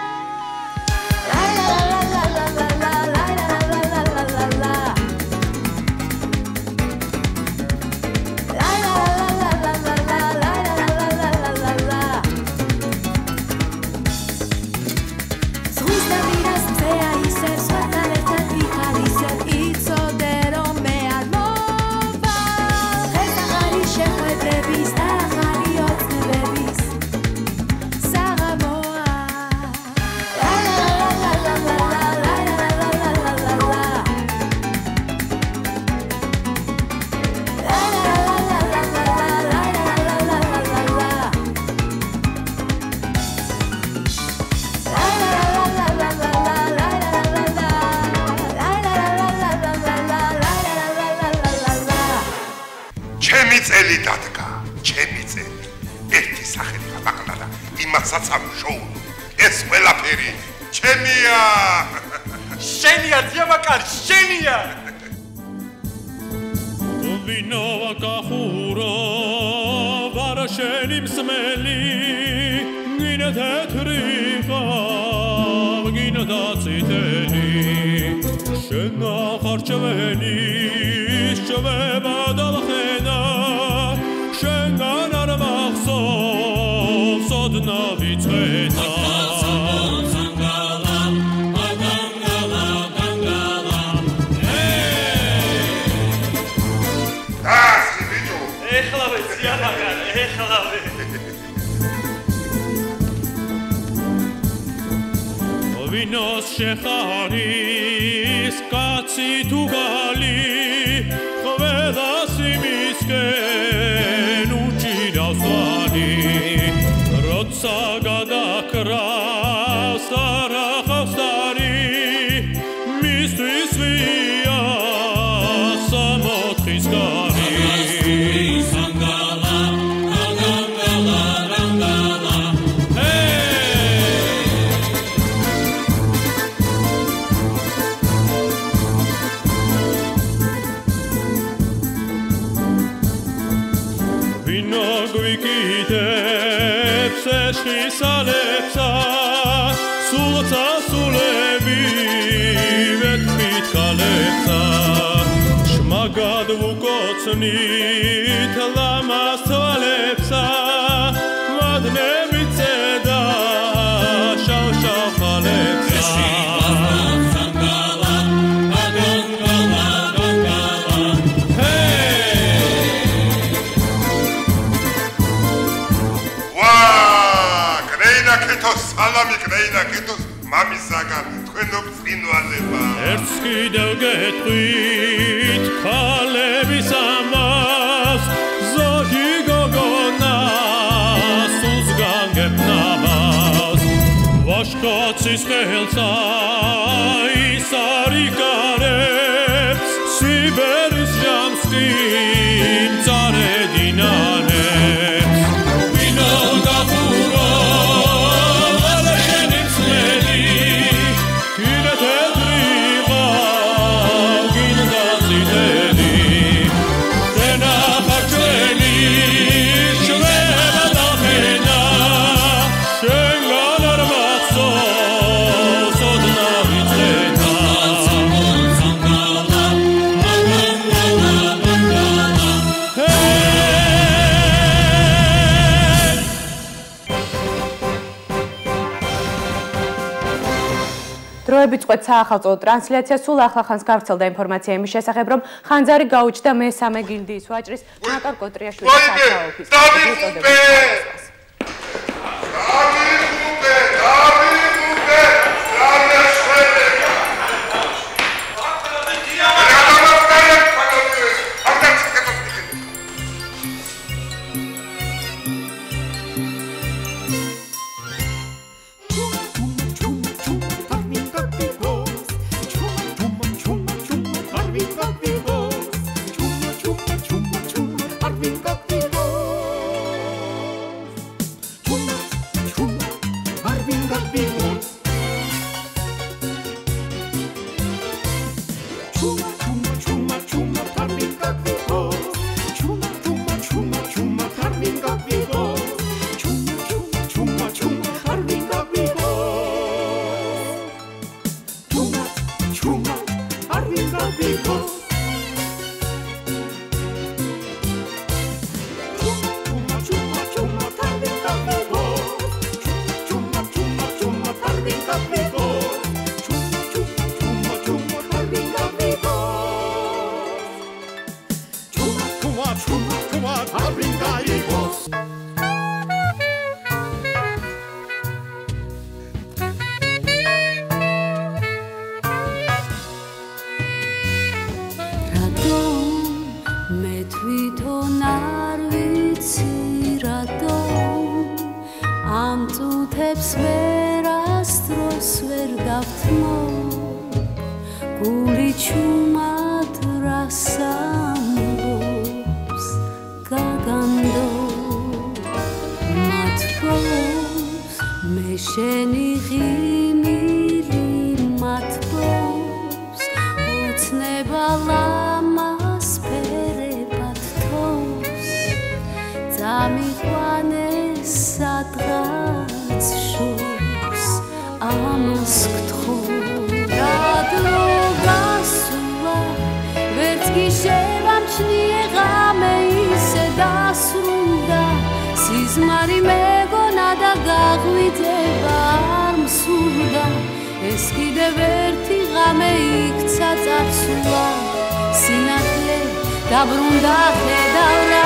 წელი დადგა, ჩემი წელი. ერთი სახელი გადაყდა და იმასაც ამშოუ. ეს ყველაფერი ჩემია. შენია, ძიამაკარ, შენია. ვინოა კახურო, ვარა შენი მსმელი, გინდა თეთრი ხარ, გინდა დაწითელი. შენ ახარ ჩვენი, შევება დავხენა. შენგან არ მახსოვს ოდნა ვიცეთა ეხლავე ძიამაკარ, ეხლავე ვინოს შეხარის კაცი თუ გალი ყველას იმისკენ უჭირავს ვანი როცა გადაკრავს არახავს დარი მისთვის ვია სამოთხის გარი სანგალა აგანგალა რანგალა გვიკითებს ეშხისალებსა სულცა სულები ვეთმით ხალებსა შმაგად ვუკოცნით ლამას თვალებსა მადნები წედა შავ-შავ ხალებსა სალამი კრეინა კეთოს მამისაგან თქვენო წინვალება ერთს კიდევ გეტყვით ხალების ამას ზოგი გოგონას უზგანგებნამას ვაშკაცის ხელსა ის არიგარებს სიბერის ჟამსკი მწარედინანებს ვინო გაფურო დროებიწყვეთ საახალწლო ტრანსლაცია სულ ახლახანს გავრცელდა ინფორმაცია იმის შესახებ, რომ ხანძარი გაუჩნდა მესამე გილდიის ვაჭრის მაკარ კოტრიაშვილის სათაო ოფისს. არ ვინ გაიგოს თვითონ არ ვიცი რატომ ამ წუთებს ვერასდროს ვერ დავთმო გული ჩუმად რას ამბობს გაგანდო მათბობს მე შენი ღიმილი მათბობს ოცნება ლამას ამიყვანეს სადღაც შორს ამას გთხო რა დრო გასულა ვერც კი შევამჩნიე ღამე ისე დასრულდა სიზმარი მეგონა და გაღვიძება არ მსურდა ეს კიდევ ერთი ღამე იქცა წარსულა სინათლე დაბრუნდა ხედავ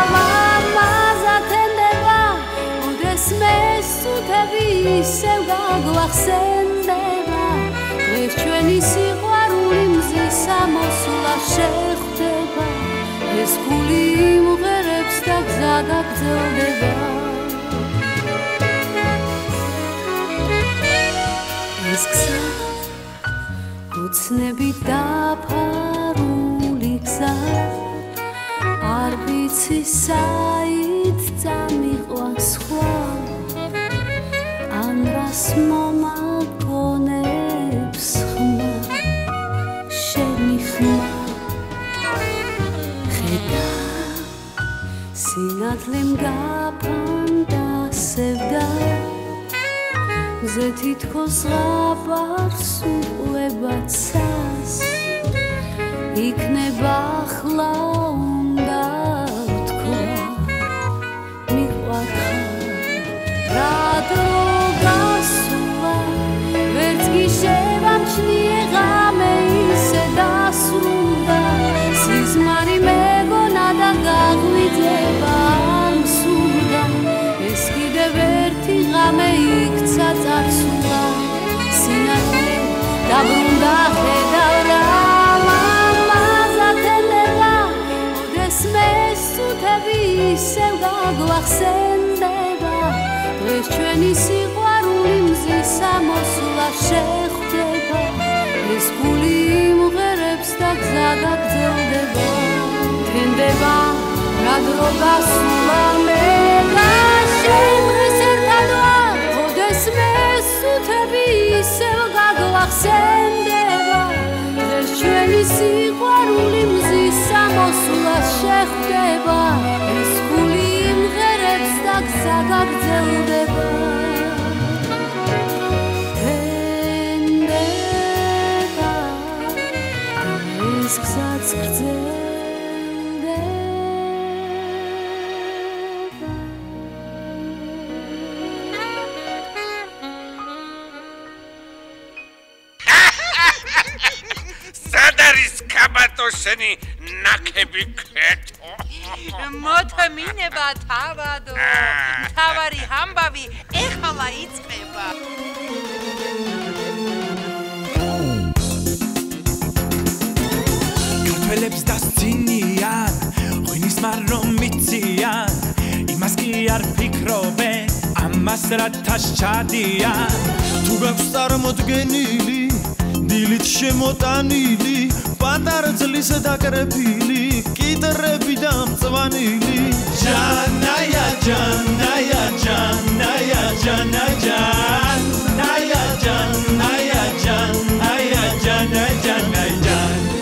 მესუთები ისევ გაგვახსენდება დღეს ჩვენი სიყვარული მზის ამოსვლა შეხვდება ეს გული იმღერებს და გზა გაგრძელდება ეს გზა ოცნებით დაფარული გზა არ ვიცი საით წამიყვან სხვა ან რას მომაგონებს ხმა შენი ხმა ხედა სინათლემ გაფანტასებდა მზე თითქოს ღაბარს უყვებაცას იქნება ახლა უნდა ვთქვა მიყვარხარ რა დრო გასულა ვერც კი შევამჩნიე ღამე ისე დასრულდა სიზმარი მეგონა და გაღვიძება არ მსურდა ეს კიდევ ერთი ღამე იქცა წარსულა სინათლე დაბრუნდა ხედავ რა ისევ გაგვახსენდება დღეს ჩვენი სიყვარული მზის ამოსვლა შეხვდება ეს გული იმღერებს და გზა გაგრძელდება თენდება რა დრო გასულა მე და შენ დღეს ერთად ვარ ოდეს მესუთები ისევ გაგვახსენდება დღეს ჩვენი სიყვარული მზის ამოსვლა შეხვდება ეს გული იმღერებს და გზა გაგრძელდება თენდება ეს გზაც გრძელდება სად არის კაბატო შენი ნაკები ქეთო მოთმინება თავადო თავარი ამბავი ეხლა იწყება ქართველებს დასცინიან ღვინის მარომ მიციან იმას კი არ ფიქრობენ ამას რათა სჩადიან თუ გაქვს წარმოდგენილი დილით შემოტანილი პატარა ძლის დაკრეფილი კიტრები და მწვანილი ჯანაია ჯანაია ჯანაია ჯანაია ჯანაია ჯანაია ჯანაია ჯანაია ჯანაია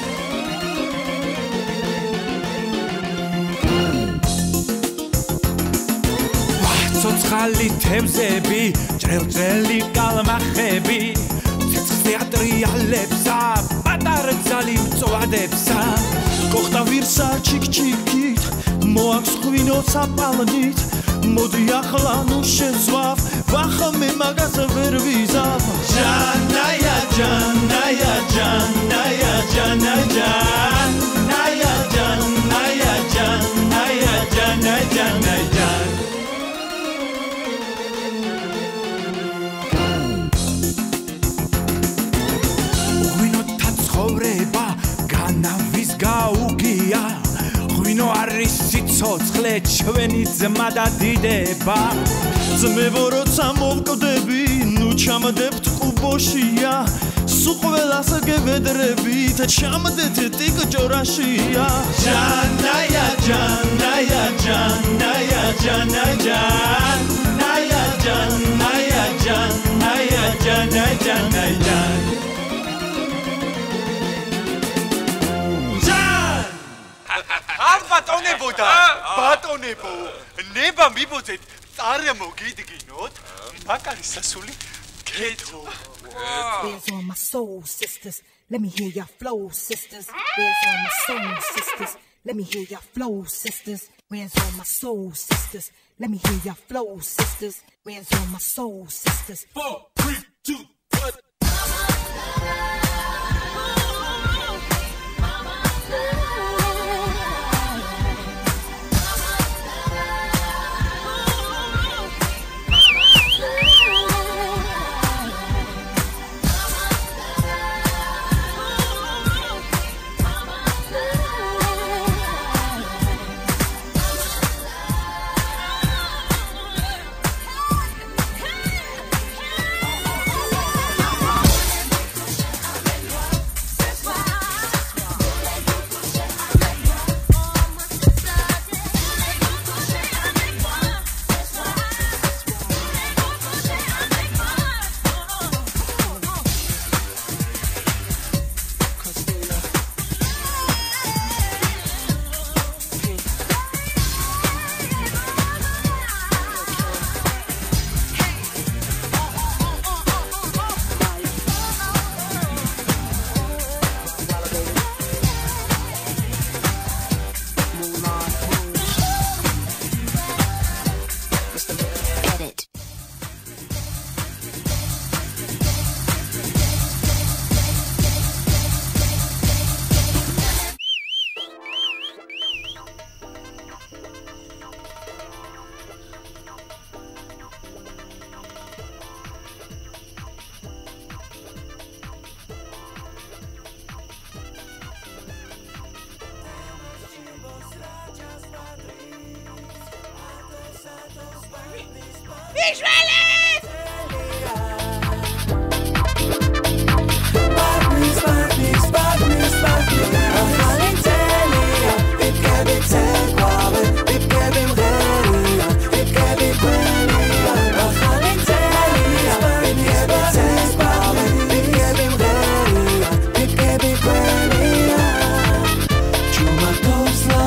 ცოცხალი თევზები ჭრელჭრელი კალმახები თეატრიალებსა პატარა ძალი მწვადებსა კოხტა ვირსა ჩიქჩიქით მოაქვს ღვინო საპალნით მოდი ახლა ნუ შეზვავ ვახმე მაგას ვერ ვიზავ ჯანაია ჯანაია ჯანაია ჯანაია ჯანაია ჯანაია ჯანაია არის სიცოცხლე ჩვენი ძმა და დიდება ძმებო როცა მოვკვდები ნუ ჩამდებთ ყუბოშია სულ ყველას გევედრებით ჩამდეთ ტიკჭორაშია ჯანაია ჯანაია ჯანაია ჯანაია ჯანაია ჯანაია ჯანაია ჯანაია ჯანაია ბატონებო, ნება მიბოძეთ, წარმოგიდგინოთ, მაკარის სასული კეთო. Bears on my soul, sisters. Let me hear your flow, sisters. Bears on my soul, sisters. Let me hear your flow, sisters. Bears on my soul, sisters. Let me hear your flow, sisters. Bears on my soul, sisters. 4, 3, 2, 1.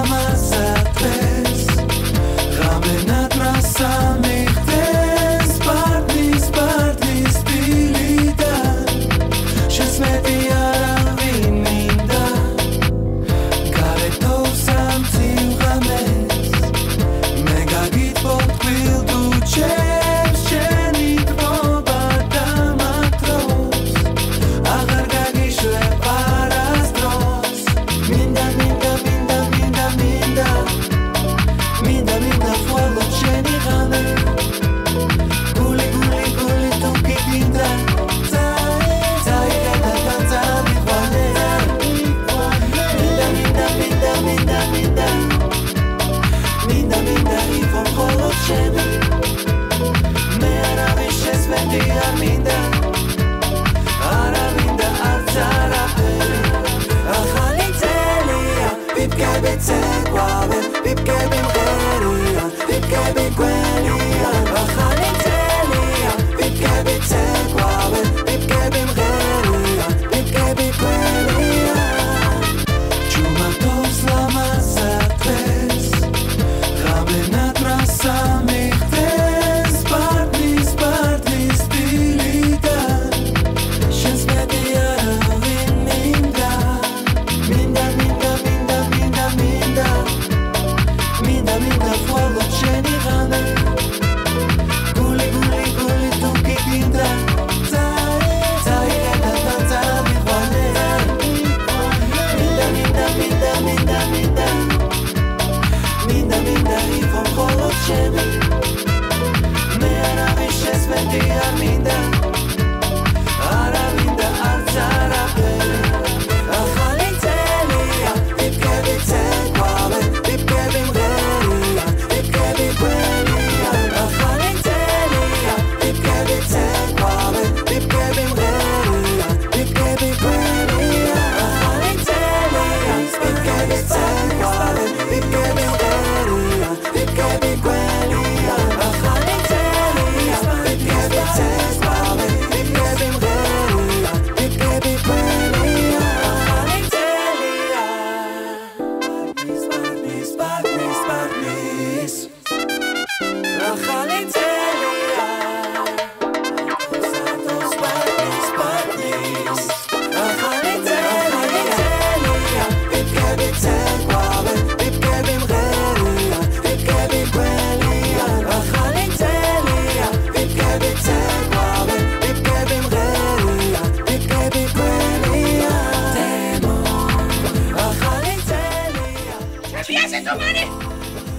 Ramenat rasam ich des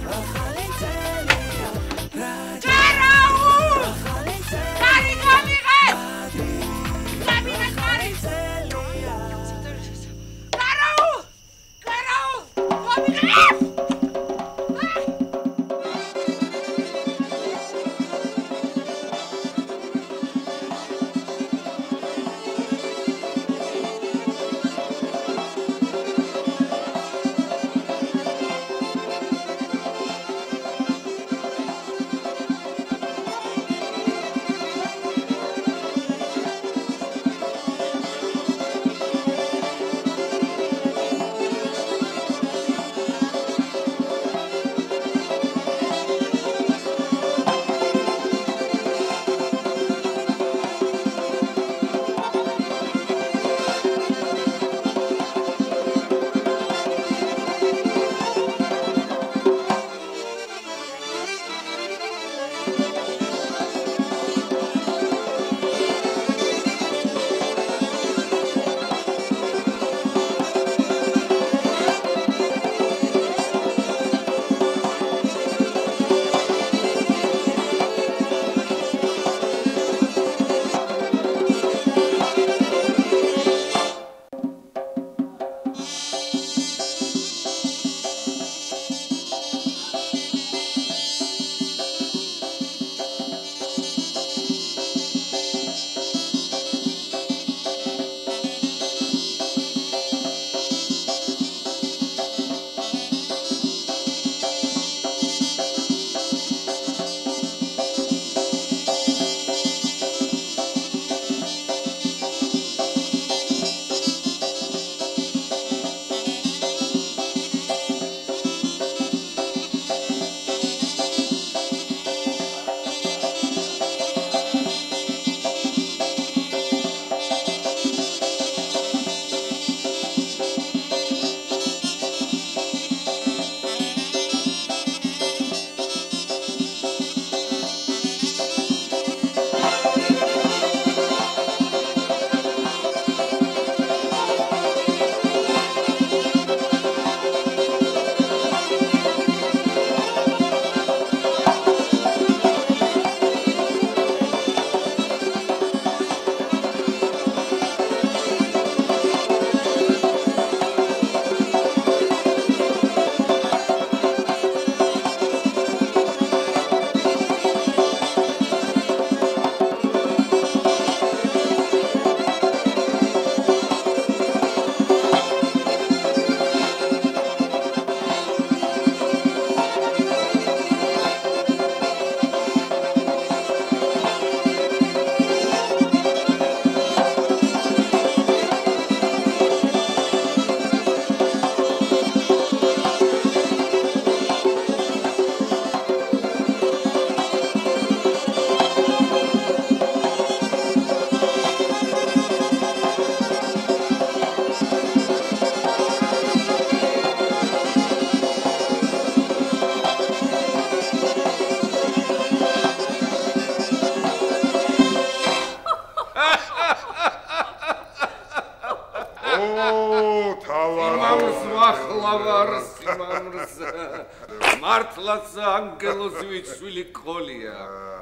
მართლაც ანგელოზ ვიჩვილი ყოლია.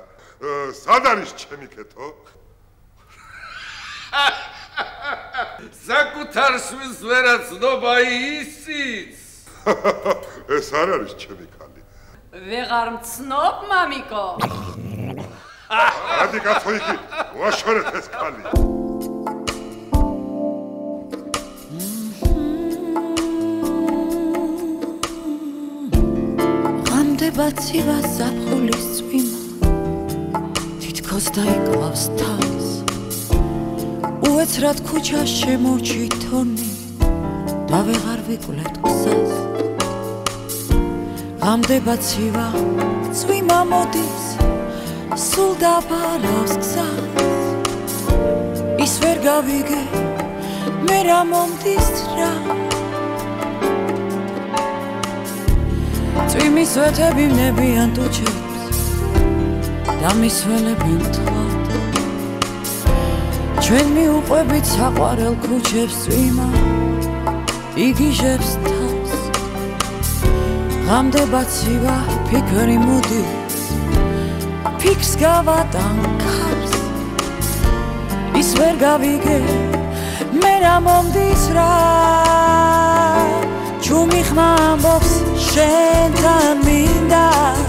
სად არის ჩემი კეთო? საკუთარ შვილს ვერაცნობა ისიც. ეს არ არის ჩემი ქალი. ვეღარ მცნობ, მამიკო. ადი კაცო იგი, ვაშორეთ ეს ქალი. ბაცივა საფხულის წვიმა თითქოს დაიკლავს თავს უეცრად ქუჩას შემორჩი თონი და ვეღარ ვიკვლევ გზას ამდებაცივა წვიმა მოდის სულ დაბარავს გზას ის ვერ გავიგე მე რა მომდის რა წვიმის ვეთები ვნებიან ტუჩებს და მისველები მთლად ჩვენ მიუყვებით საყვარელ ქუჩებს წვიმა იგიჟებს თავს ღამდება ცივა ფიქრი მოდის ფიქს გავატანქარს ის ვერ გავიგე მე რა მომდის რა ჩუმი ხმა ამბობს შენთან მინდა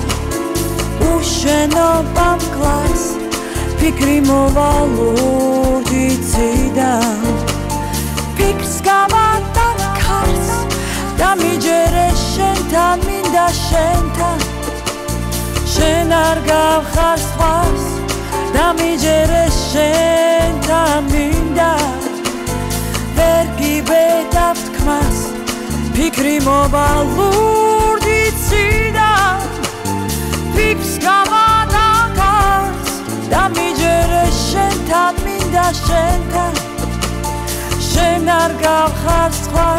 უშენობამ კლას ფიქრი მოვალურდი ციდან ფიქს გავატანქარს და მიჯერე შენთან მინდა შენთან შენ არ გავხარ სხვას და მიჯერე შენთან მინდა ვერ გიბედავ თქმას ფიქრი მოვალურდი ციდან ფიქს გავატანქარს და მიჯერე შენთან მინდა შენთან შენ არ გავხარ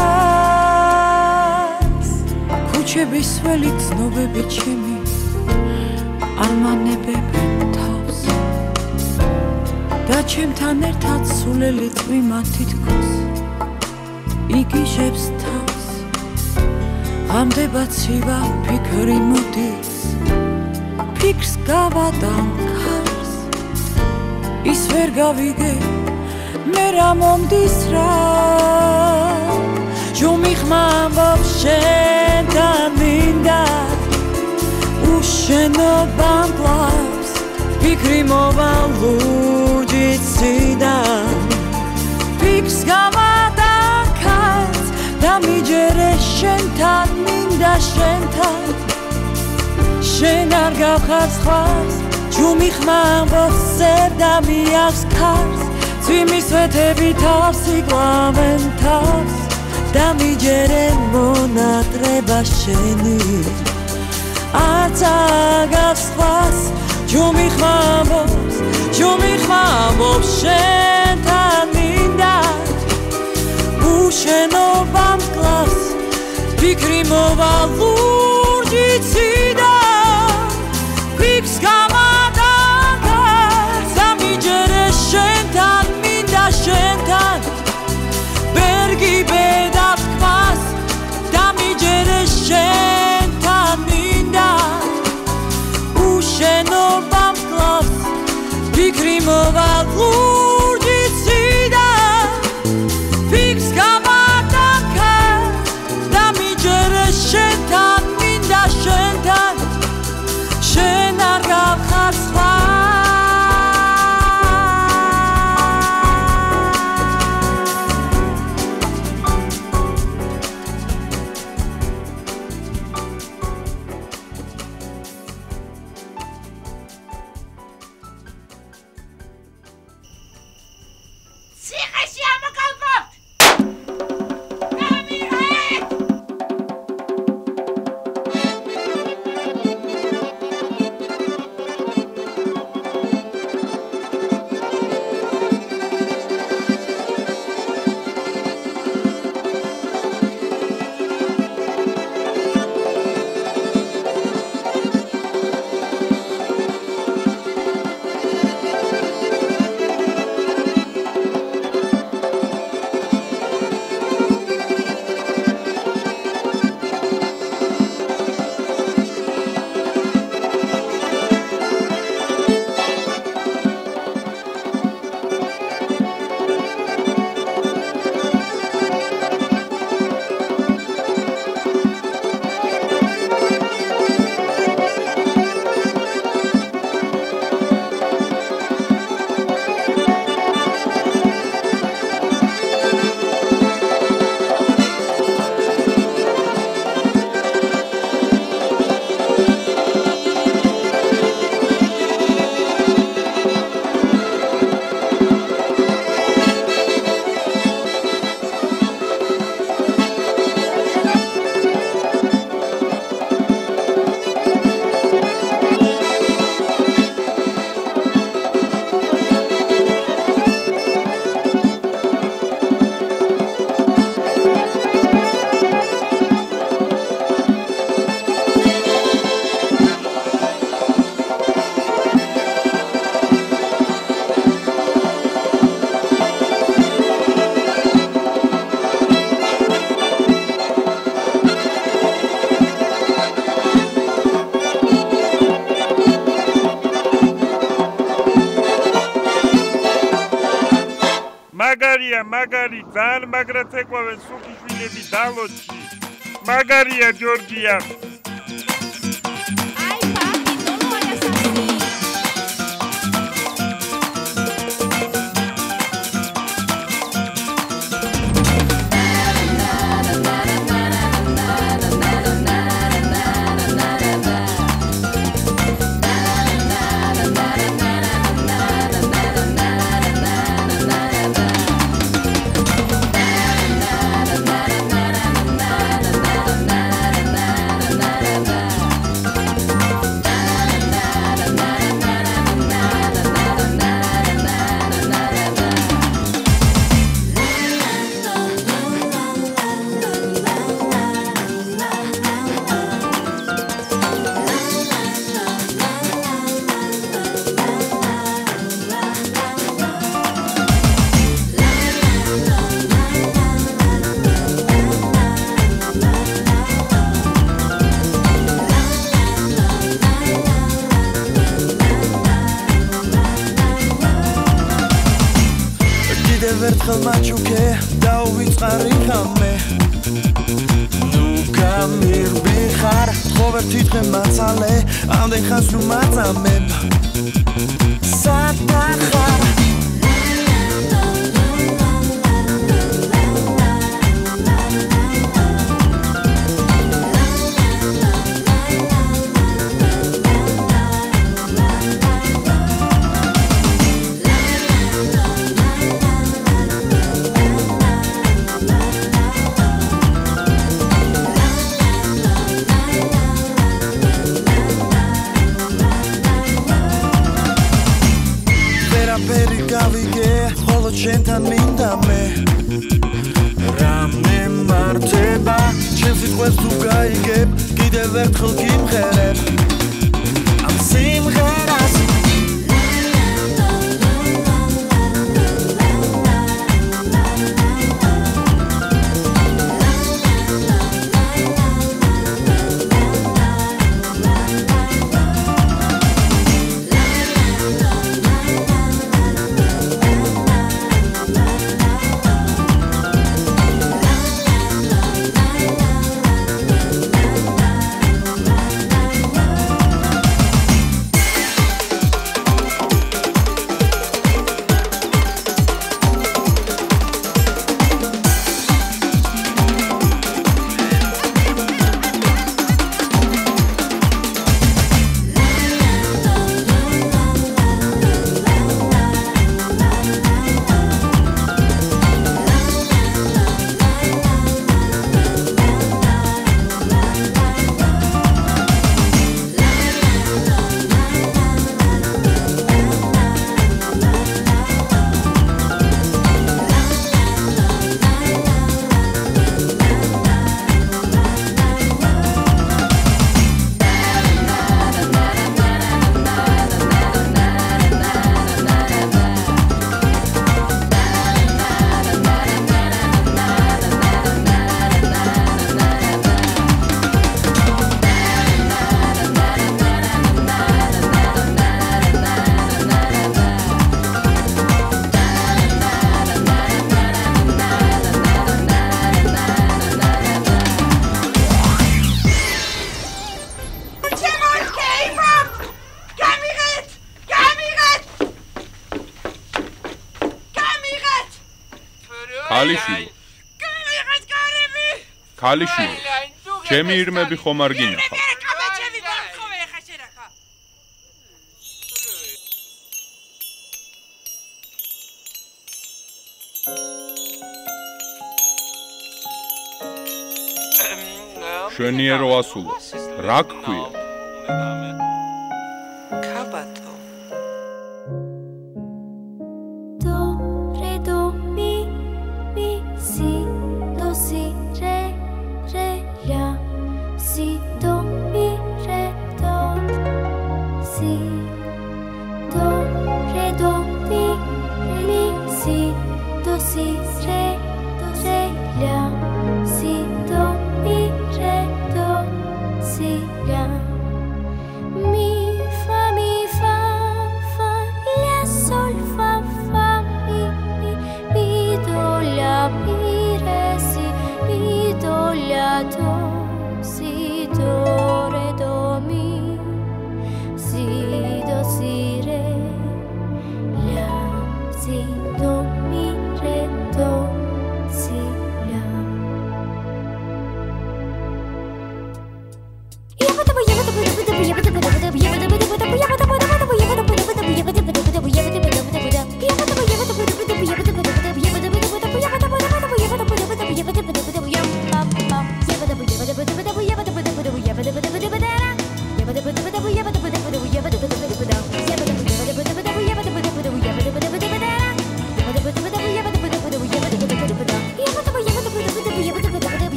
სხვას ქუჩების ველი ცნობები ჩემი არ მანებებენ თავს და ჩემთან ერთად სულელი წვიმა თითქოს იგიჟებს თავს ღამდება ცივა ფიქრი მოდის ფიქს გავატანქარს ის ვერ გავიგე მე რა მომდის რა ჯუმი ხმა ამბობს შენთან მინდა უშენობამ კლავს ფიქრი მოვალურდი ციდან ფიქს გავატანქარს და მიჯერე შენთან მინდა შენთან შენ არ გავხარ სხვას ჯუმი ხმა ამბობს სერ და მიახს ქარს ძვიმის ვეთები თავს იკლავენ თავს და მიჯერე მონატრება შენი არც აგავს სხვას ჯუმი ხმა ამბობს შენთან მინდა უშენობამ კლავს ფიქრი მოვალურდი ციდან ფიქს გავატანქარს და მიჯერე შენთან მინდა შენთან ვერ გიბედავ თქმას და მიჯერე შენთან მინდა უშენობამ კლავს ფიქრი მოვალურდი ციდან ფიქს გავატანქარს და მიჯერე შენთან მაგარია, მაგარი, ძალიან მაგრად ეკვავენ სუქიშვილები დალოჩი. მაგარია ჯორჯია. ერთხელ მაჩუქე დაუვიწყარი ხამე ნუ გამირბიხარ ხოვერთი დღე მაცალე ამდენ ხანს ნუ მაწამებ საკახარ შენთან მინდა მე რამე მარტება ჩემს სიტყვებს თუ გაიგებ კიდევ ერთხელ გიმღერებ ამ სიმღერას ქალიშვილი ჩემი ირმები ხომ არ გინახავ შვენიერო ასულო რა გქვია ქაბატო დო რე დო մի մի si do si re re la si do mi re do si do re do mi si do si re la si do mi re do si la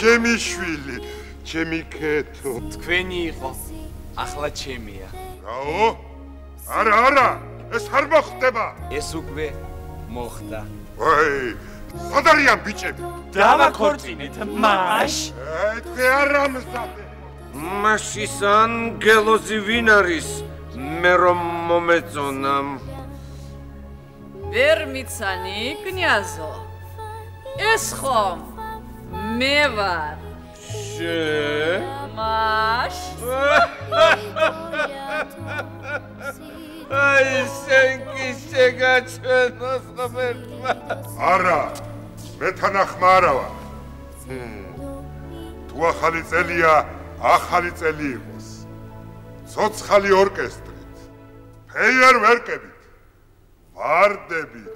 ჩემი შვილი, ჩემი ქეთო. თქვენი იყო, ახლა ჩემია. რაო? არა, ეს არ მოხდება. ეს უკვე მოხდა. ვაი, სად არიან ბიჭები? დავაქორწინეთ მაშ. თქვენ არ ამზადე. მაშის ანგელოზი ვინ არის? მე რომ მომეწონამ. ვერ მიცანი, კნიაზო. ეს ხომ მე ვარ. მაშ. აი, შენ კი შეგაჩვენოს ღმერთმა. არა, მე თანახმა არა ვარ. თუ ახალი წელია, ახალი წელი იყოს. ცოცხალი ორკესტრით, ფეიერვერკებით, ვარდებით.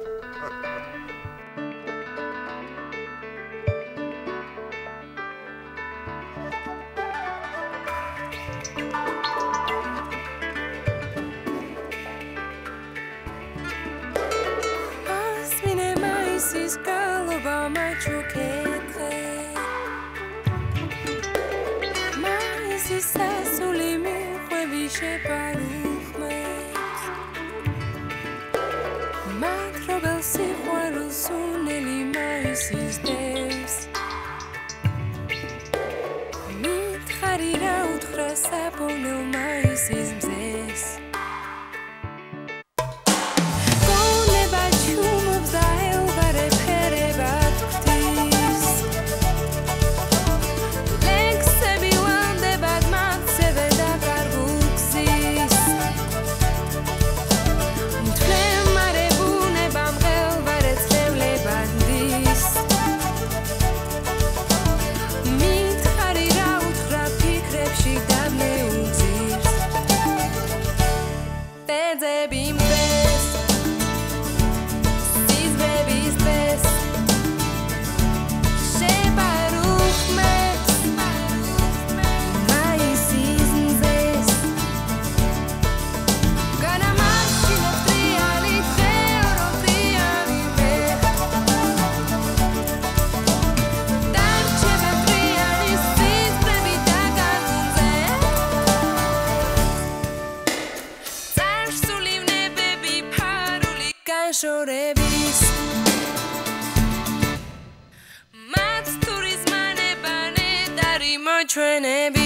Trying to be